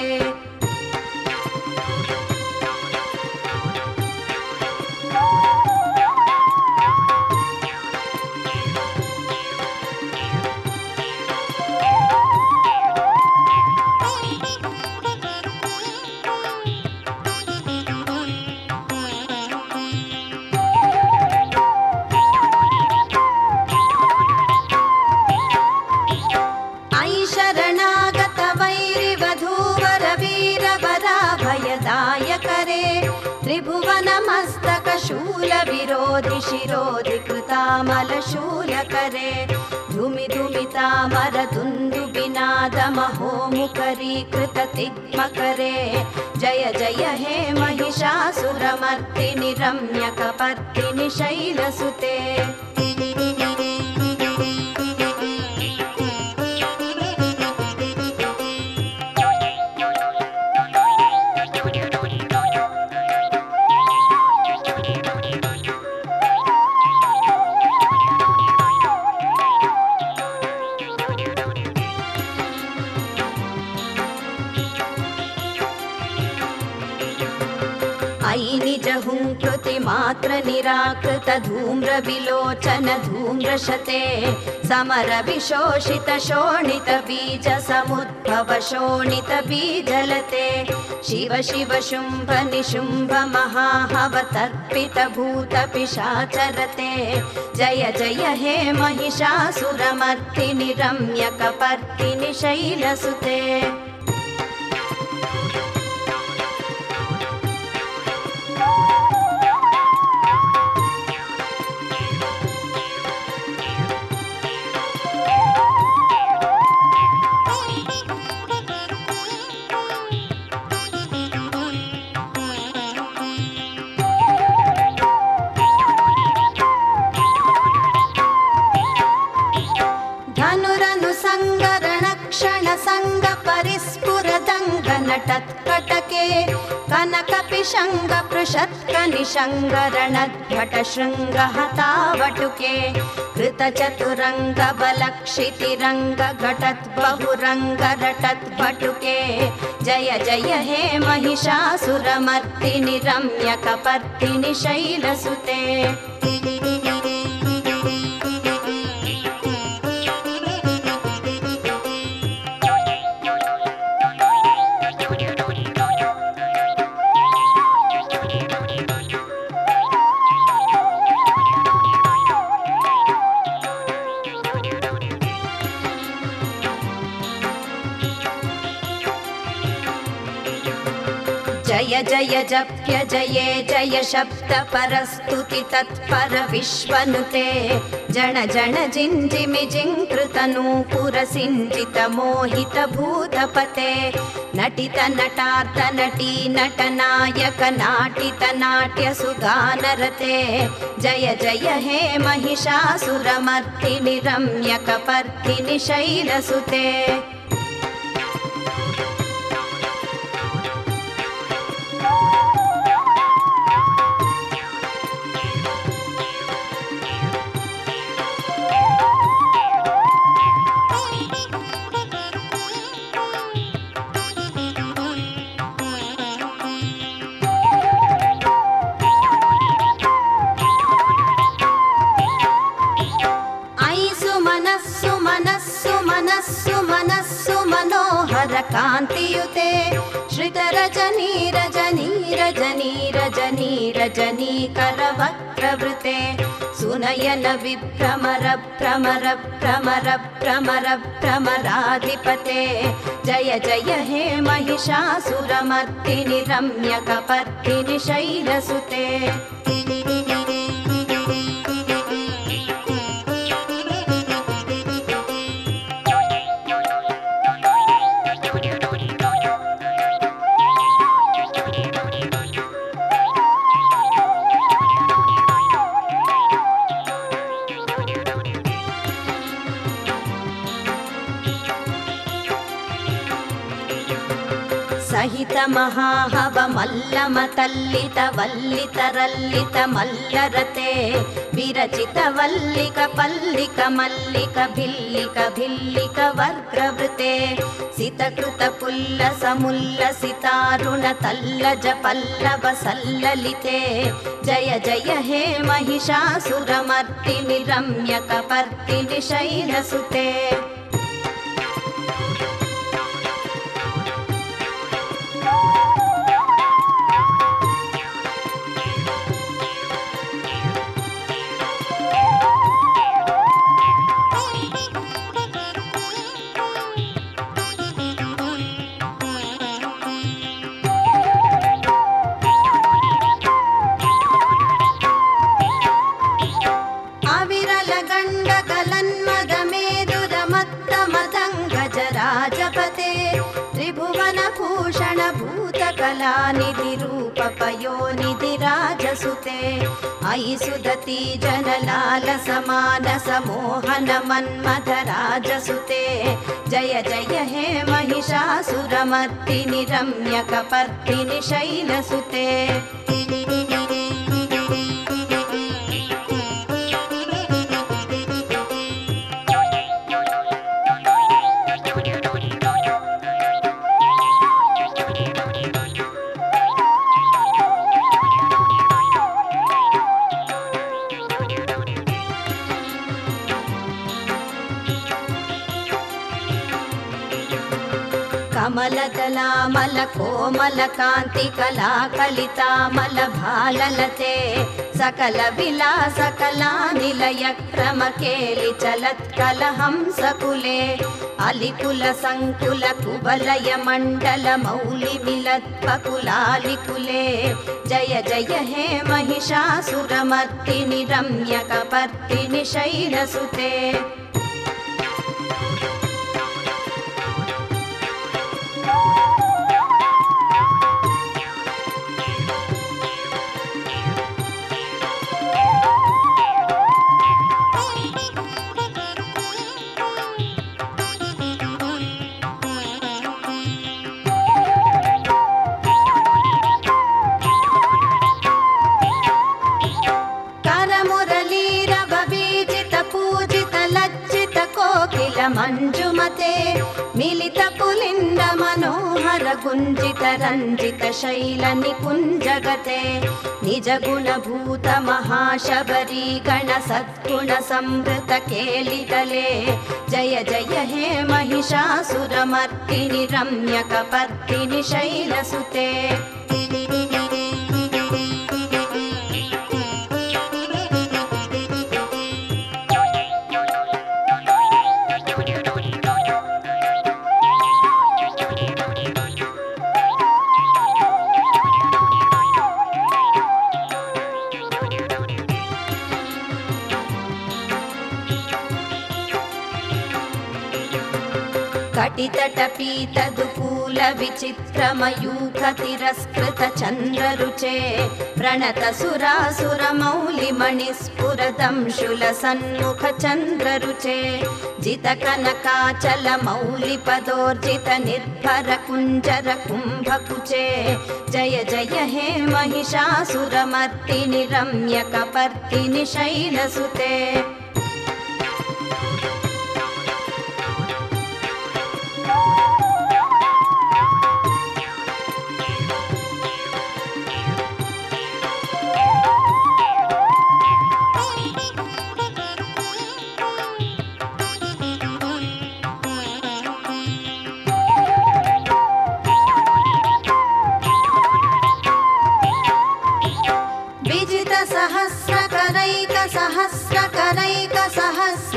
त्रिभुवनमस्तक शूल विरोधि शिरोधि कृतामल शूल करे धूमि धूमि तामर दुन्दु बिनाद महो मुकरी कृत तिग्म करे जय जय हे महिषासुरमर्दिनि रम्यकपर्दिनि शैलसुते निज हुंकृति मात्र निराकृत धूम्र विलोचन धूम्रशते समर विशोषित शोणित बीज समुद्भव शोणित बीजलते शिव शिव शुंभ निशुंभ महाहव तर्पित भूत पिशाचरते जय जय हे महिषासुरमर्दिनि रम्यकपर्दिनि शैलसुते संग परिस्फुर दंग नटत्कटके कनक पिशंग पृषत्क निशंग रणद्भट शृंग हतावटुके कृत चतुरंग बलक्षितिरंग घटत् बहुरंग रटत् भटुके जय जय हे महिषासुरमर्दिनि रम्यकपर्दिनि शैलसुते जय जय जप्य जये जय शब्द परस्तुति तत्पर विश्वनुते जन जन जिंजिमि जिंकृत नूपुर सिंजित मोहित भूतपते नटित नटार्थ नटी नटनायक नाटित नाट्य सुगानरते जय जय हे महिषासुरमर्दिनि रम्यकपर्दिनि शैलसुते कान्तियुते श्रितरजनी रजनी रजनी रजनी रजनी करवक्त्रवृते सुनयन विभ्रमर भ्रमर भ्रमर भ्रमर भ्रमराधिपते जय जय हे महिषासुरमर्दिनि रम्यकपर्दिनि शैलसुते सहित महाहव मल्लम तल्लित वल्लित रल्लित मल्लरते विरचित वल्लिक पल्लिक मल्लिक भिल्लिक भिल्लिक वर्ग्रवृते सितकृत पुल्लस मुल्लसितारुण तल्लज पल्लव सल्ललिते जय जय हे महिषासुरमर्दिनि रम्यकपर्दिनि शैलसुते त्रिभुवनभूषण भूतकलानिधि रूपपयोनिधि राजसुते अयि सुदती जनलालसमानस मोहन मन्मथ राजसुते जय जय हे महिषासुरमर्दिनि रम्यकपर्दिनि शैलसुते कमलदलामल कोमल कांति कला कलितामल भाललते सकल विलास कला निलय क्रम केलि चलत् कलहंस कुले अलिकुल संकुल कुबलय मंडल मौलि मिलत्पकुलालिकुले जय जय हे महिषासुरमर्दिनि रम्यकपर्दिनि शैलसुते मंजुमते मिलित पुलिंद मनोहर गुंजित रंजित शैल निकुंजगते निज गुण भूत महाशबरी गण सद्गुण समृत केलितले जय जय हे महिषासुरमर्दिनि रम्यकपर्दिनि शैलसुते कटितटपीतदुकूल विचित्रमयूख तिरस्कृत चन्द्ररुचे प्रणत सुरासुर मौलि मणिस्फुरदंशुल सन्मुख चन्द्ररुचे जित कनकाचल मौलि पदोर्जित निर्भर कुञ्जर कुम्भकुचे जय जय हे महिषासुरमर्दिनि रम्यकपर्दिनि शैलसुते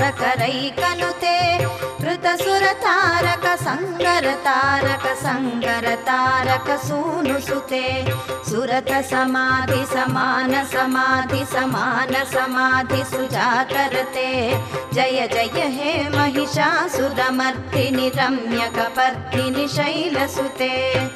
सहस्रकरैकनुते कृतसुरतारक संगरतारक संगरतारक सूनुसुते सुरत समाधि समान समाधि समान समाधि सुजातरते जय जय हे महिषासुरमर्दिनि रम्यकपर्दिनि शैलसुते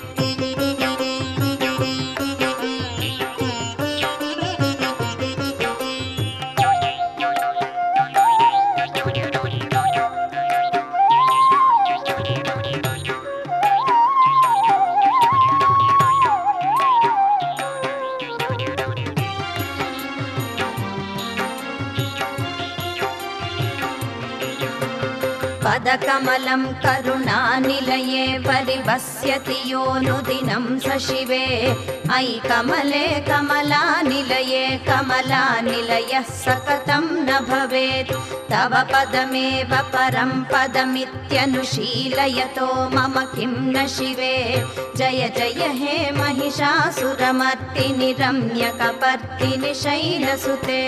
पदकमलं करुणानिलये परिवस्यति योऽनुदिनं स शिवे अयि कमले कमलानिलये कमलानिलयः सकतं न भवेत् तव पदमेव परं पदमित्यनुशीलयतो मम किं न शिवे जय जय हे महिषासुरमर्दिनि रम्यकपर्दिनि शैलसुते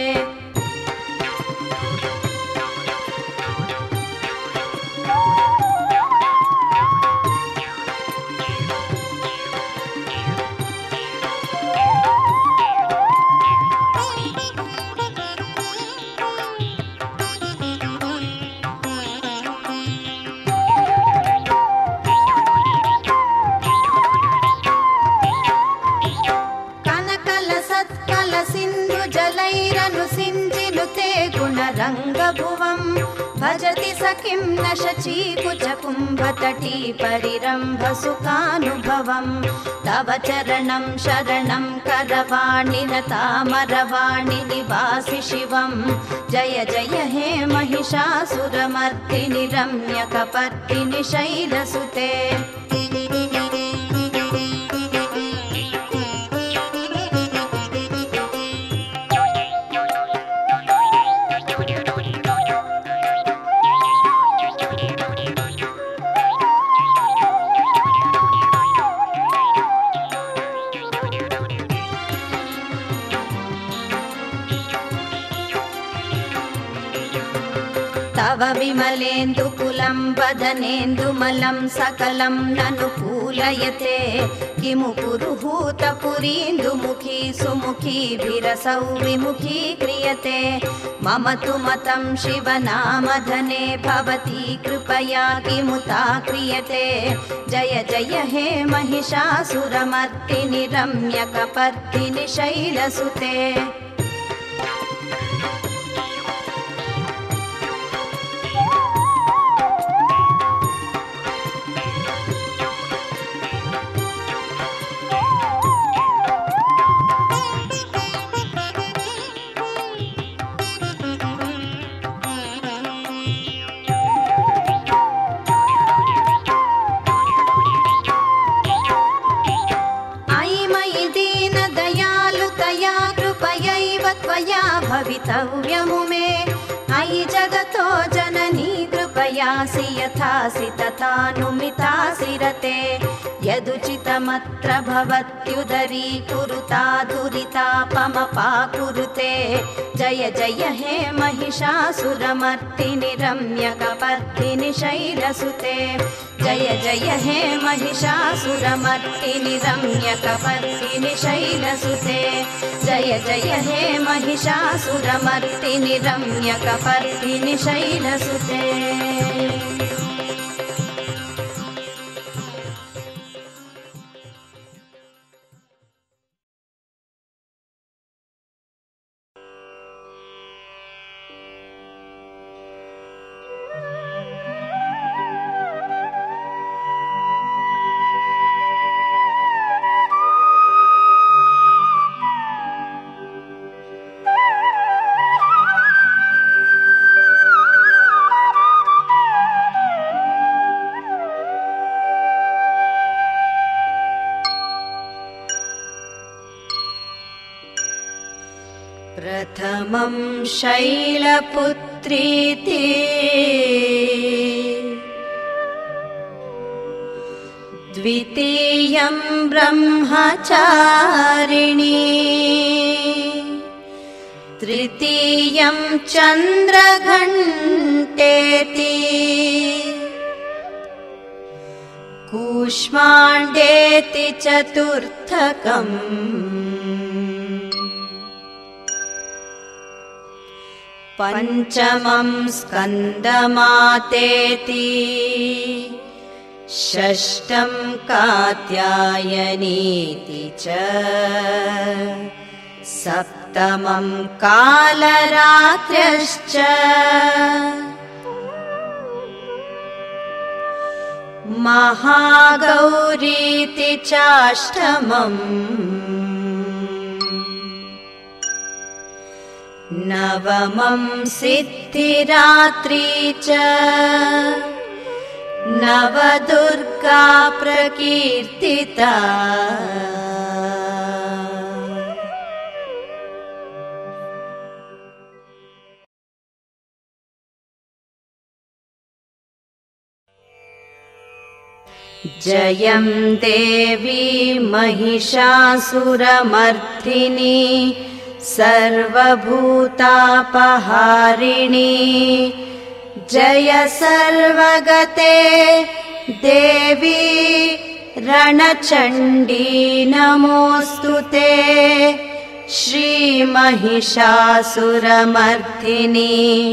रंगभुवं भजति सखिं न शचीकुचकुम्भतटी परिरम्भसुखानुभवं तव चरणं शरणं करवाणि न तामरवाणि निवासि शिवं जय जय हे महिषासुरमर्दिनि रम्यकपर्दिनि शैलसुते तव विमलेन्दुकुलं वदनेन्दुमलं सकलं ननुकूलयते किमु पुरुहूतपुरीन्दुमुखी सुमुखी विरसौ विमुखी क्रियते मम तु मतं शिवनामधने भवती कृपया किमुता क्रियते जय जय हे महिषासुरमर्दिनि रम्यकपर्दिनि शैलसुते भवितव्यमु मे अयि जगतो जननी कृपयासि यथासि तथानुमितासि रते यदुचितमत्र भवत्युदरी कुरुता दुरितापमपाकुरुते जय जय हे महिषासुरमर्दिनि रम्यकपर्दिनि शैलसुते जय जय हे महिषासुरमर्दिनि रम्यकपर्दिनि शैलसुते जय जय हे महिषासुरमर्दिनि रम्यकपर्दिनि शैलसुते प्रथमं शैलपुत्रीति द्वितीयं ब्रह्मचारिणी तृतीयं चन्द्रघण्टेति कूष्माण्डेति चतुर्थकम् पञ्चमं स्कन्दमातेति षष्ठं कात्यायनीति च सप्तमं कालरात्र्यश्च महागौरीति चाष्टमम् नवमं सिद्धिरात्रि च नवदुर्गा प्रकीर्तिता जयं देवी महिषासुरमर्दिनी सर्वभूतापहारिणी जय सर्वगते देवी रणचण्डी नमोऽस्तुते श्रीमहिषासुरमर्दिनी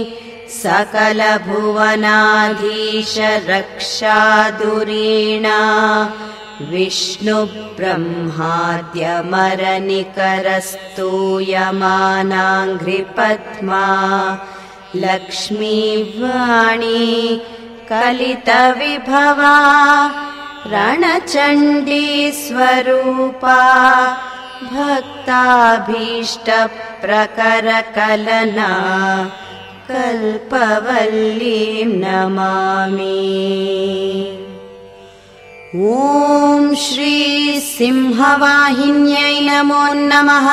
सकलभुवनाधीश रक्षादुरीणा विष्णुब्रह्माद्यमरनिकरस्तूयमानाङ्घ्रिपद्मा लक्ष्मीवाणी कलितविभवा रणचण्डी स्वरूपा भक्ताभीष्टप्रकरकलना कल्पवल्लीं नमामि। ॐ श्री सिंहवाहिन्यै नमो नमः।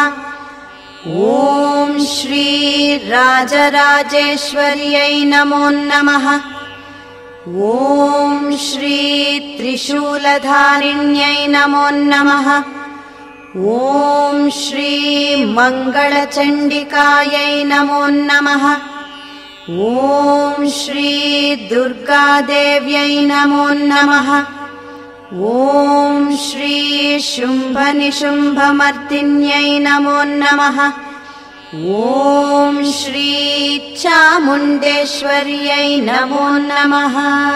ॐ श्री राजराजेश्वर्यै नमो नमः। ॐ श्री त्रिशूलधारिण्यै नमो नमः। ॐ श्री मङ्गलचण्डिकायै नमो नमः। ॐ श्री दुर्गादेव्यै नमो नमः। ॐ श्री शुम्भनिशुम्भमर्दिन्यै नमो नमः। ॐ श्री चामुण्डेश्वर्यै नमो नमः।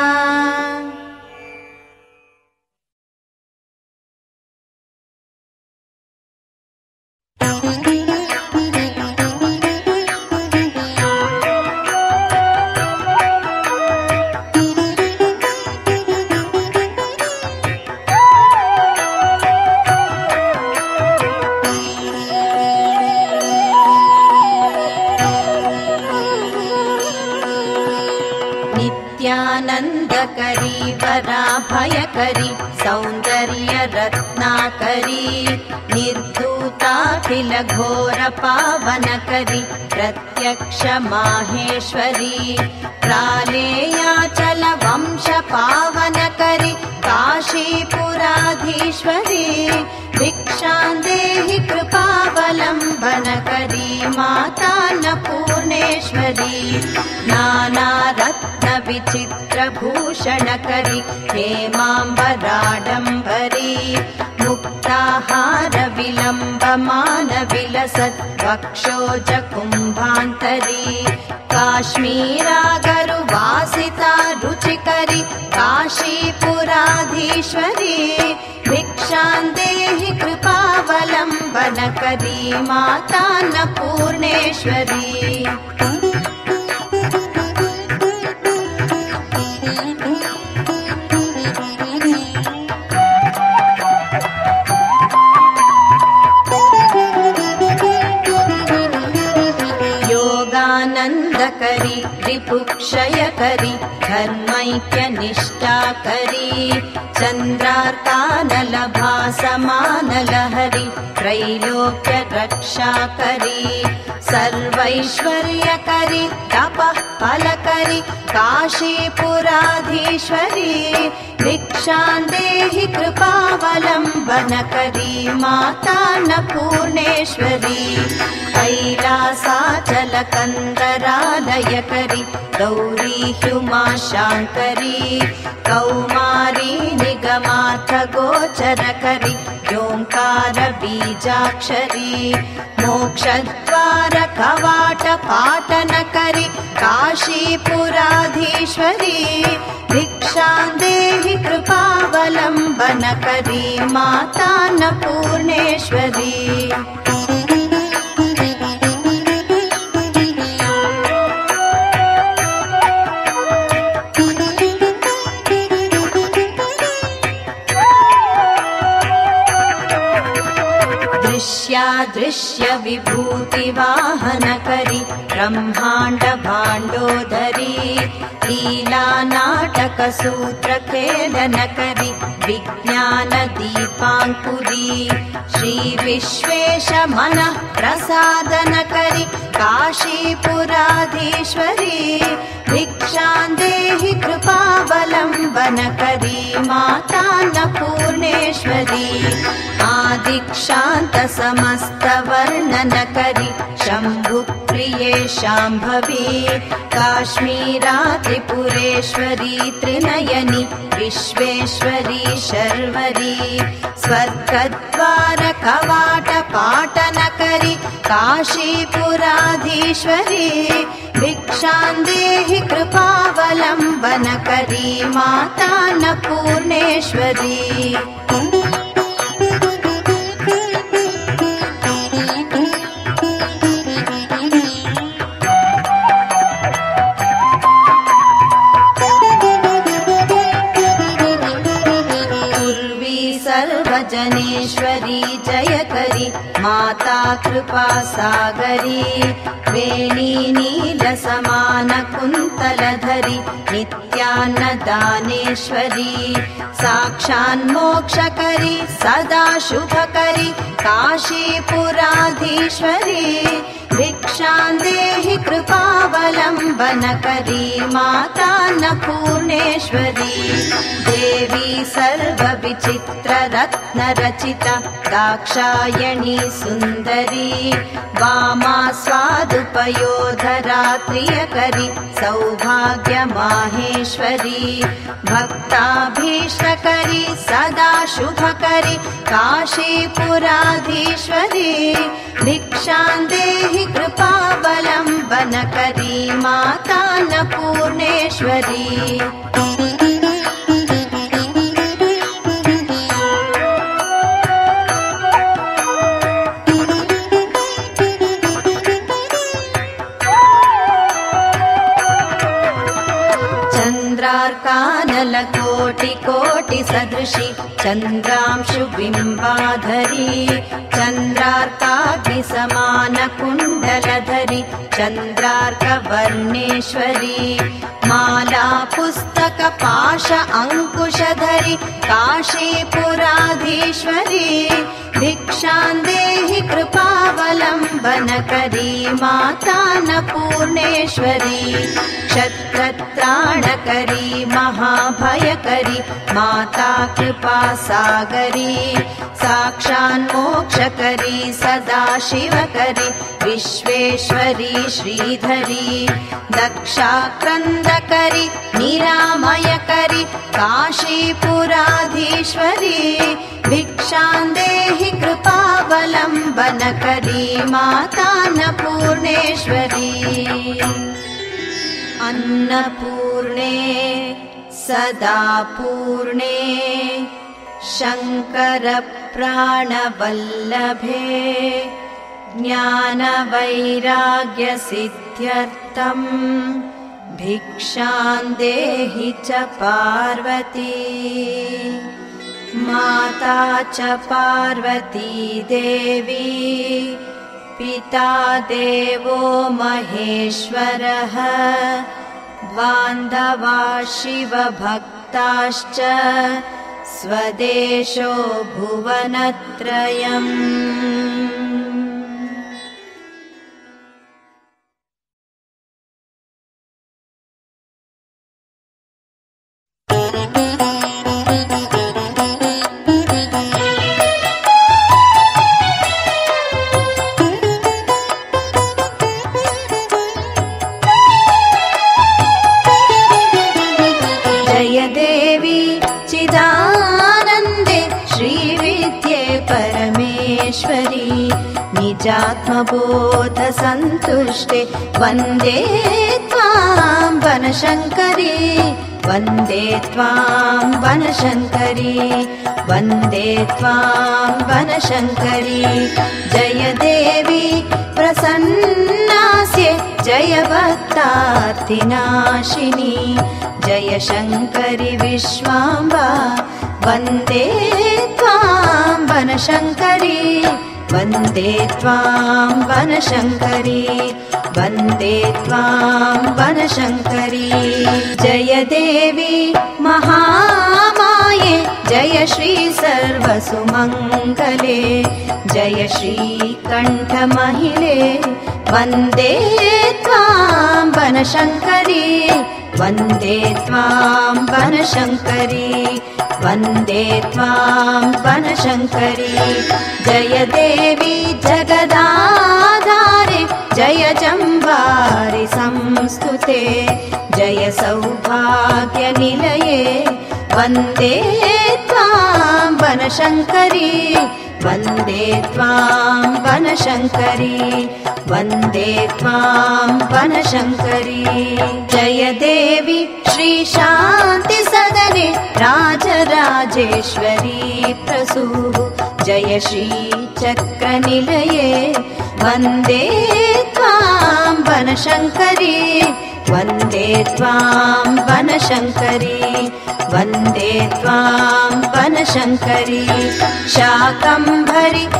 नित्यानन्दकरी वराभयकरी सौन्दर्यरत्नाकरी निर्धूताखिलघोरपावनकरी प्रत्यक्ष माहेश्वरी प्रालेयाचलवंशपावनकरी काशीपुराधीश्वरी भिक्षां देहि कृपावलम्बनकरी मातान्नपूर्णेश्वरी नानारत्नविचित्रभूषणकरी हेमाम्बराडम्बरी मुक्ताहारविलम्बमानविलसत् वक्षोजकुम्भान्तरी काश्मीरागरुवासिता रुचिकरी काशीपुराधीश्वरी भिक्षां देहि कृपावलम्बनकरी मातान्नपूर्णेश्वरी योगानन्दकरी रिपुक्षयकरी धर्मैक्यनिष्ठाकरी चन्द्रार्कानलभासमानलहरी त्रैलोक्यरक्षाकरी सर्वैश्वर्यकरी तपः फलकरी काशीपुराधीश्वरी भिक्षां देहि कृपावलम्बनकरी मातान्नपूर्णेश्वरी कैलासाचलकन्दरालयकरी गौरी हुमाशाङ्करी कौमारी निगमार्थगोचरकरी ओङ्कार बीजाक्षरी मोक्षद्वार कवाट पाटनकरी काशीपुराधीश्वरी भिक्षां देहि कृपावलम्बनकरी मातान्नपूर्णेश्वरी दृश्य विभूति वाहनकरी ब्रह्मांड भाण्डोदरी लीला नाटक सूत्र खेलनकरी विज्ञान दीपांकुरी श्री विश्वेश मन प्रसादनकरी काशीपुराधीश्वरी भिक्षां देहि कृपावलम्बनकरी मातान्नपूर्णेश्वरी आदिक्षान्त समस्त वर्णनकरी शम्भुप्रिये शाम्भवी काश्मीरा त्रिपुरेश्वरी त्रिनयनी विश्वेश्वरी शर्वरी स्वर्गद्वार कवाट पाटनकरी काशीपुराधीश्वरी भिक्षां देहि कृपावलम्बनकरी मातान्नपूर्णेश्वरी जनेश्वरी जयकरी माता कृपा सागरी वेणी नील समान कुन्तलधरी नित्यान्नदानेश्वरी साक्षान्मोक्षकरी सदा शुभकरी काशीपुराधीश्वरी भिक्षां देहि कृपावलम्बनकरी मातान्नपूर्णेश्वरी देवी सर्वविचित्ररत्नरचिता दाक्षायणी सुन्दरी वामा स्वादुपयोधरा प्रियकरी सौभाग्यमाहेश्वरी भक्ताभीष्टकरी सदा शुभकरी काशीपुराधीश्वरी भिक्षां देहि कृपावलम्बनकरी मातान्नपूर्णेश्वरी चन्द्रार्कानलकोटि कोटि सदृशी चन्द्रांशु बिम्बाधरी चन्द्रार्काग्निसमान कुण्डलधरी चन्द्रार्कवर्णेश्वरी माला पुस्तक पाश अंकुशधरी काशीपुराधीश्वरी भिक्षां देहि कृपावलम्बनकरी मातान्नपूर्णेश्वरी क्षत्रत्राणकरी महाभयकरी माता कृपा सागरी साक्षान्मोक्षकरी सदा शिवकरी विश्वेश्वरी श्रीधरी दक्षाक्रन्दकरी निरामयकरी काशीपुराधीश्वरी भिक्षां देहि कृपावलम्बनकरी मातान्नपूर्णेश्वरी अन्नपूर्णे सदा पूर्णे शङ्करप्राणवल्लभे ज्ञानवैराग्यसिद्ध्यर्थं भिक्षां देहि च पार्वती माता च पार्वती देवी पिता देवो महेश्वरः बान्धवा शिवभक्ताश्च स्वदेशो भुवनत्रयम्। देवी चिदानन्दे श्रीविद्ये परमेश्वरी निजात्मबोध सन्तुष्टे वन्दे त्वां वनशङ्करी वन्दे त्वां वनशङ्करी वन्दे त्वां वनशङ्करी जय देवी प्रसन्नास्ये जय भक्तार्तिनाशिनी जय शङ्करि विश्वाम्बा वन्दे त्वां वनशङ्करी वन्दे त्वां वनशङ्करी वन्दे त्वां वनशङ्करी जय देवी महामाये जय श्री सर्वसुमङ्गले जय श्रीकण्ठमहिले वन्दे त्वां वनशङ्करी वन्दे त्वां वनशङ्करी वन्दे त्वां वनशङ्करी जय देवी जगदाधारे जय जम्बारि संस्तुते जय सौभाग्यनिलये वन्दे त्वां वनशङ्करी वन्दे त्वां वनशङ्करी वन्दे त्वां वनशङ्करी जय देवी श्रीशान्ति सदने राजराजेश्वरी प्रसूः जय श्रीचक्रनिलये वन्दे त्वां वनशङ्करी वन्दे त्वां वनशङ्करी वन्दे त्वां वनशङ्करी शाकम्भरि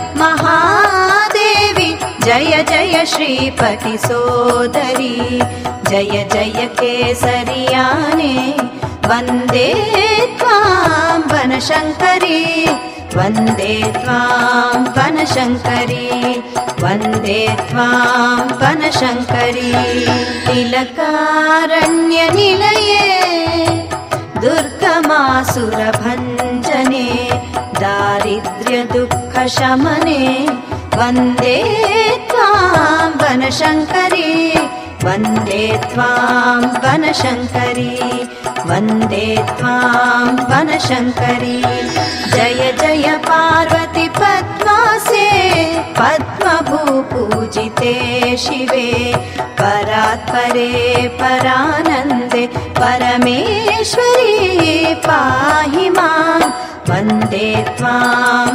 महादेवी जय जय श्रीपति सोदरी जय जय केसरियाने वन्दे त्वां वनशङ्करी वन्दे त्वां वनशङ्करी वन्दे त्वां वनशङ्करी तिलकारण्यनिलये दुर्गमासुरभञ्जने दारिद्र्यदुःखशमने वन्दे त्वां वनशङ्करी वन्दे त्वां वनशङ्करी वन्दे त्वां वनशङ्करी जय जय पार्वती पद्मासे पद्मभूपूजिते शिवे परात्परे परानन्दे परमेश्वरी पाहि मां वन्दे त्वां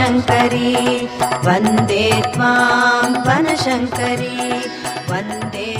वनशङ्करी वन्दे त्वां वनशङ्करी वन्दे